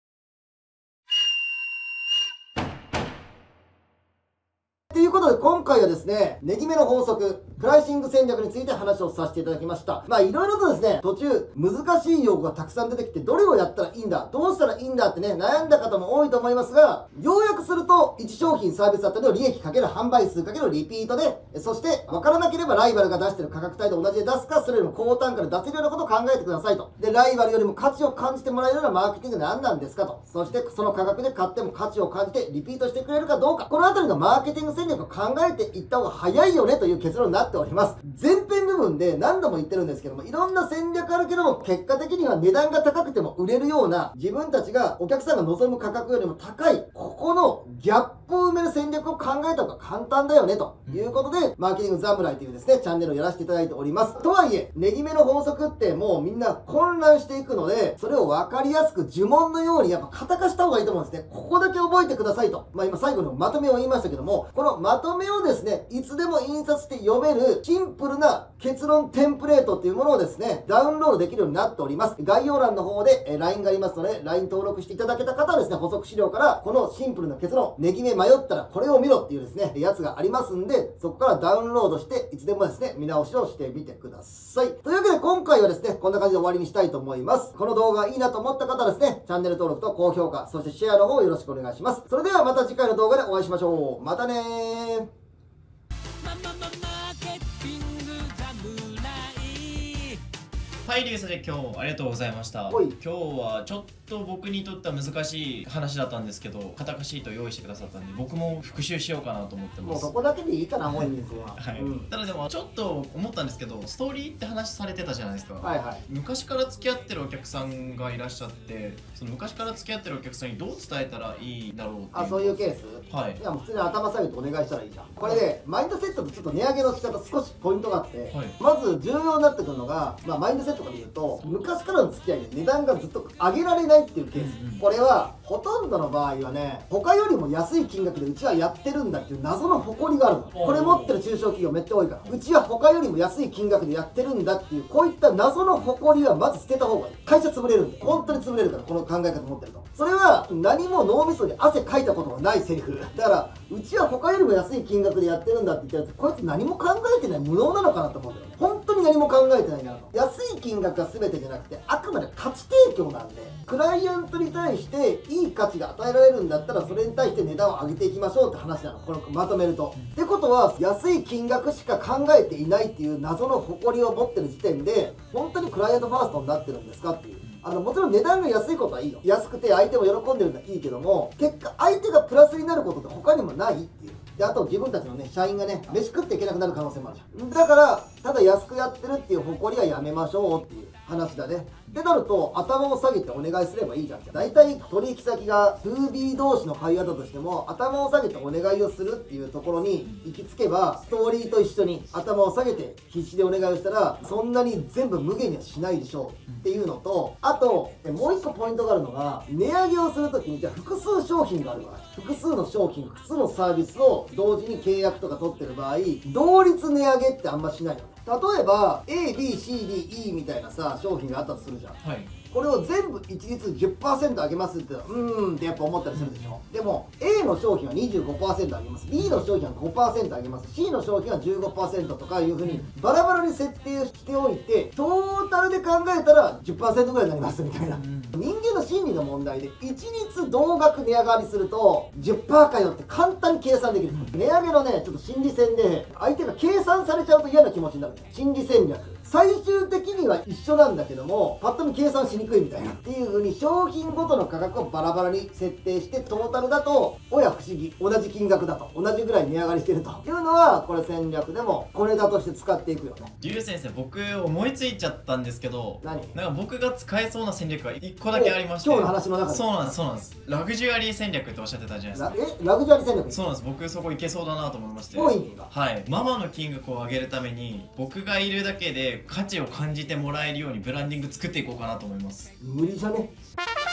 ということで今回はですね、ネギ目の法則、プライシング戦略について話をさせていただきました。いろいろとですね、途中難しい用語がたくさん出てきて、どれをやったらいいんだ、どうしたらいいんだってね、悩んだ方も多いと思いますが、要約すると、1商品サービスあたりの利益かける販売数かけるリピートで、そして分からなければライバルが出している価格帯と同じで出すか、それよりも高単価で出せるようなことを考えてくださいと。で、ライバルよりも価値を感じてもらえるようなマーケティング何なんですかと。そしてその価格で買っても価値を感じてリピートしてくれるかどうか。このあたりのマーケティング戦略を考えていった方が早いよねという結論になっております。前編部分で何度も言ってるんですけども、いろんな戦略あるけども、結果的には値段が高くても売れるような、自分たちがお客さんが望む価格よりも高い、ここのギャップを埋める戦略を考えた方が簡単だよねということで、マーケティング侍というですね、チャンネルをやらせていただいております。とはいえ、ネギ目の法則ってもうみんな混乱していくので、それを分かりやすく呪文のようにやっぱ型化した方がいいと思うんですね。ここだけ覚えてくださいと。今最後のまとめを言いましたけども、このまとめをですね、いつでも印刷して読めるシンプルな結論テンプレートっていうものをですね、ダウンロードできるようになっております。概要欄の方で LINE がありますので、LINE 登録していただけた方はですね、補足資料からこのシンプルな結論、ネギ目迷ったらこれを見ろっていうですね、やつがありますんで、そこからダウンロードして、いつでもですね、見直しをしてみてください。というわけで今回はですね、こんな感じで終わりにしたいと思います。この動画がいいなと思った方はですね、チャンネル登録と高評価、そしてシェアの方よろしくお願いします。それではまた次回の動画でお会いしましょう。またねー。 はい、リュウスで今日ありがとうございました。今日はちょっと僕にとっては難しい話だったんですけど、堅苦しいと用意してくださったんで、僕も復習しようかなと思ってます。 もうそこだけでいいかな、本人は。 はい。ただでもちょっと思ったんですけど、ストーリーって話されてたじゃないですか。はいはい。昔から付き合ってるお客さんがいらっしゃって、その昔から付き合ってるお客さんにどう伝えたらいいだろうっていう。 あ、そういうケース？はい。いや、もう普通に頭下げてお願いしたらいいじゃん。これで、マインドセットとちょっと値上げの仕方少しポイントがあって、まず重要になってくるのが、マインドセットから言うと、昔からの付き合いで値段がずっと上げられないっていうケース。これはほとんどの場合はね、他よりも安い金額でうちはやってるんだっていう謎の誇りがあるの。これ持ってる中小企業めっちゃ多いから、うちは他よりも安い金額でやってるんだっていう、こういった謎の誇りはまず捨てた方がいい。会社潰れるんで、本当に潰れるから、この考え方持ってると。それは何も脳みそに汗かいたことがないセリフだから、うちは他よりも安い金額でやってるんだって言ったやつ、こいつ何も考えてない無能なのかなと思うんだよね。本当に何も考えてないなと。安い金額が全てじゃなくて、あくまで価値提供なんで、クライアントに対していい価値が与えられるんだったら、それに対して値段を上げていきましょうって話なの。これまとめると。ってことは、安い金額しか考えていないっていう謎の誇りを持ってる時点で、本当にクライアントファーストになってるんですかっていう。もちろん値段が安いことはいいよ。安くて相手も喜んでるのはいいけども、結果相手がプラスになることって他にもないっていう。で、あと自分たちのね、社員がね、飯食っていけなくなる可能性もあるじゃん。だから、ただ安くやってるっていう誇りはやめましょうっていう話だね。ってなると、頭を下げてお願いすればいいじゃん。大体取引先が 2B 同士の会話だとしても、頭を下げてお願いをするっていうところに行き着けば、ストーリーと一緒に頭を下げて必死でお願いをしたら、そんなに全部無限にはしないでしょうっていうのと、あと、もう一個ポイントがあるのが、値上げをするときに、じゃあ複数商品がある場合、複数の商品、複数のサービスを同時に契約とか取ってる場合、同率値上げってあんましないよね。例えば ABCDE みたいなさ商品があったとするじゃん、はい、これを全部一律 10% 上げますってってやっぱ思ったりするでしょ。でも A の商品は 25% 上げます、 B の商品は 5% 上げます、 C の商品は 15% とかいうふうにバラバラに設定しておいて、トータルで考えたら 10% ぐらいになりますみたいな、人間の心理の問題で一律同額値上がりすると 10% かよって簡単に計算できる、値上げのねちょっと心理戦で相手が計算されちゃうと嫌な気持ちになる。心理戦略、最終的には一緒なんだけどもパッと見計算しにくいみたいなっていう風に商品ごとの価格をバラバラに設定してトータルだとおや不思議、同じ金額だと同じぐらい値上がりしてるというのはこれ戦略でもこれだとして使っていくよね。 リュウ先生、僕思いついちゃったんですけど、なんか僕が使えそうな戦略が1個だけありまして、 今日の話の中で。 そうなんです、そうなんです。ラグジュアリー戦略っておっしゃってたじゃないですか。 ラグジュアリー戦略。 そうなんです。僕そこいけそうだなと思いまして、 はい、ママの金額を上げるために僕がいるだけで価値を感じてもらえるようにブランディング作っていこうかなと思います。 無理じゃね。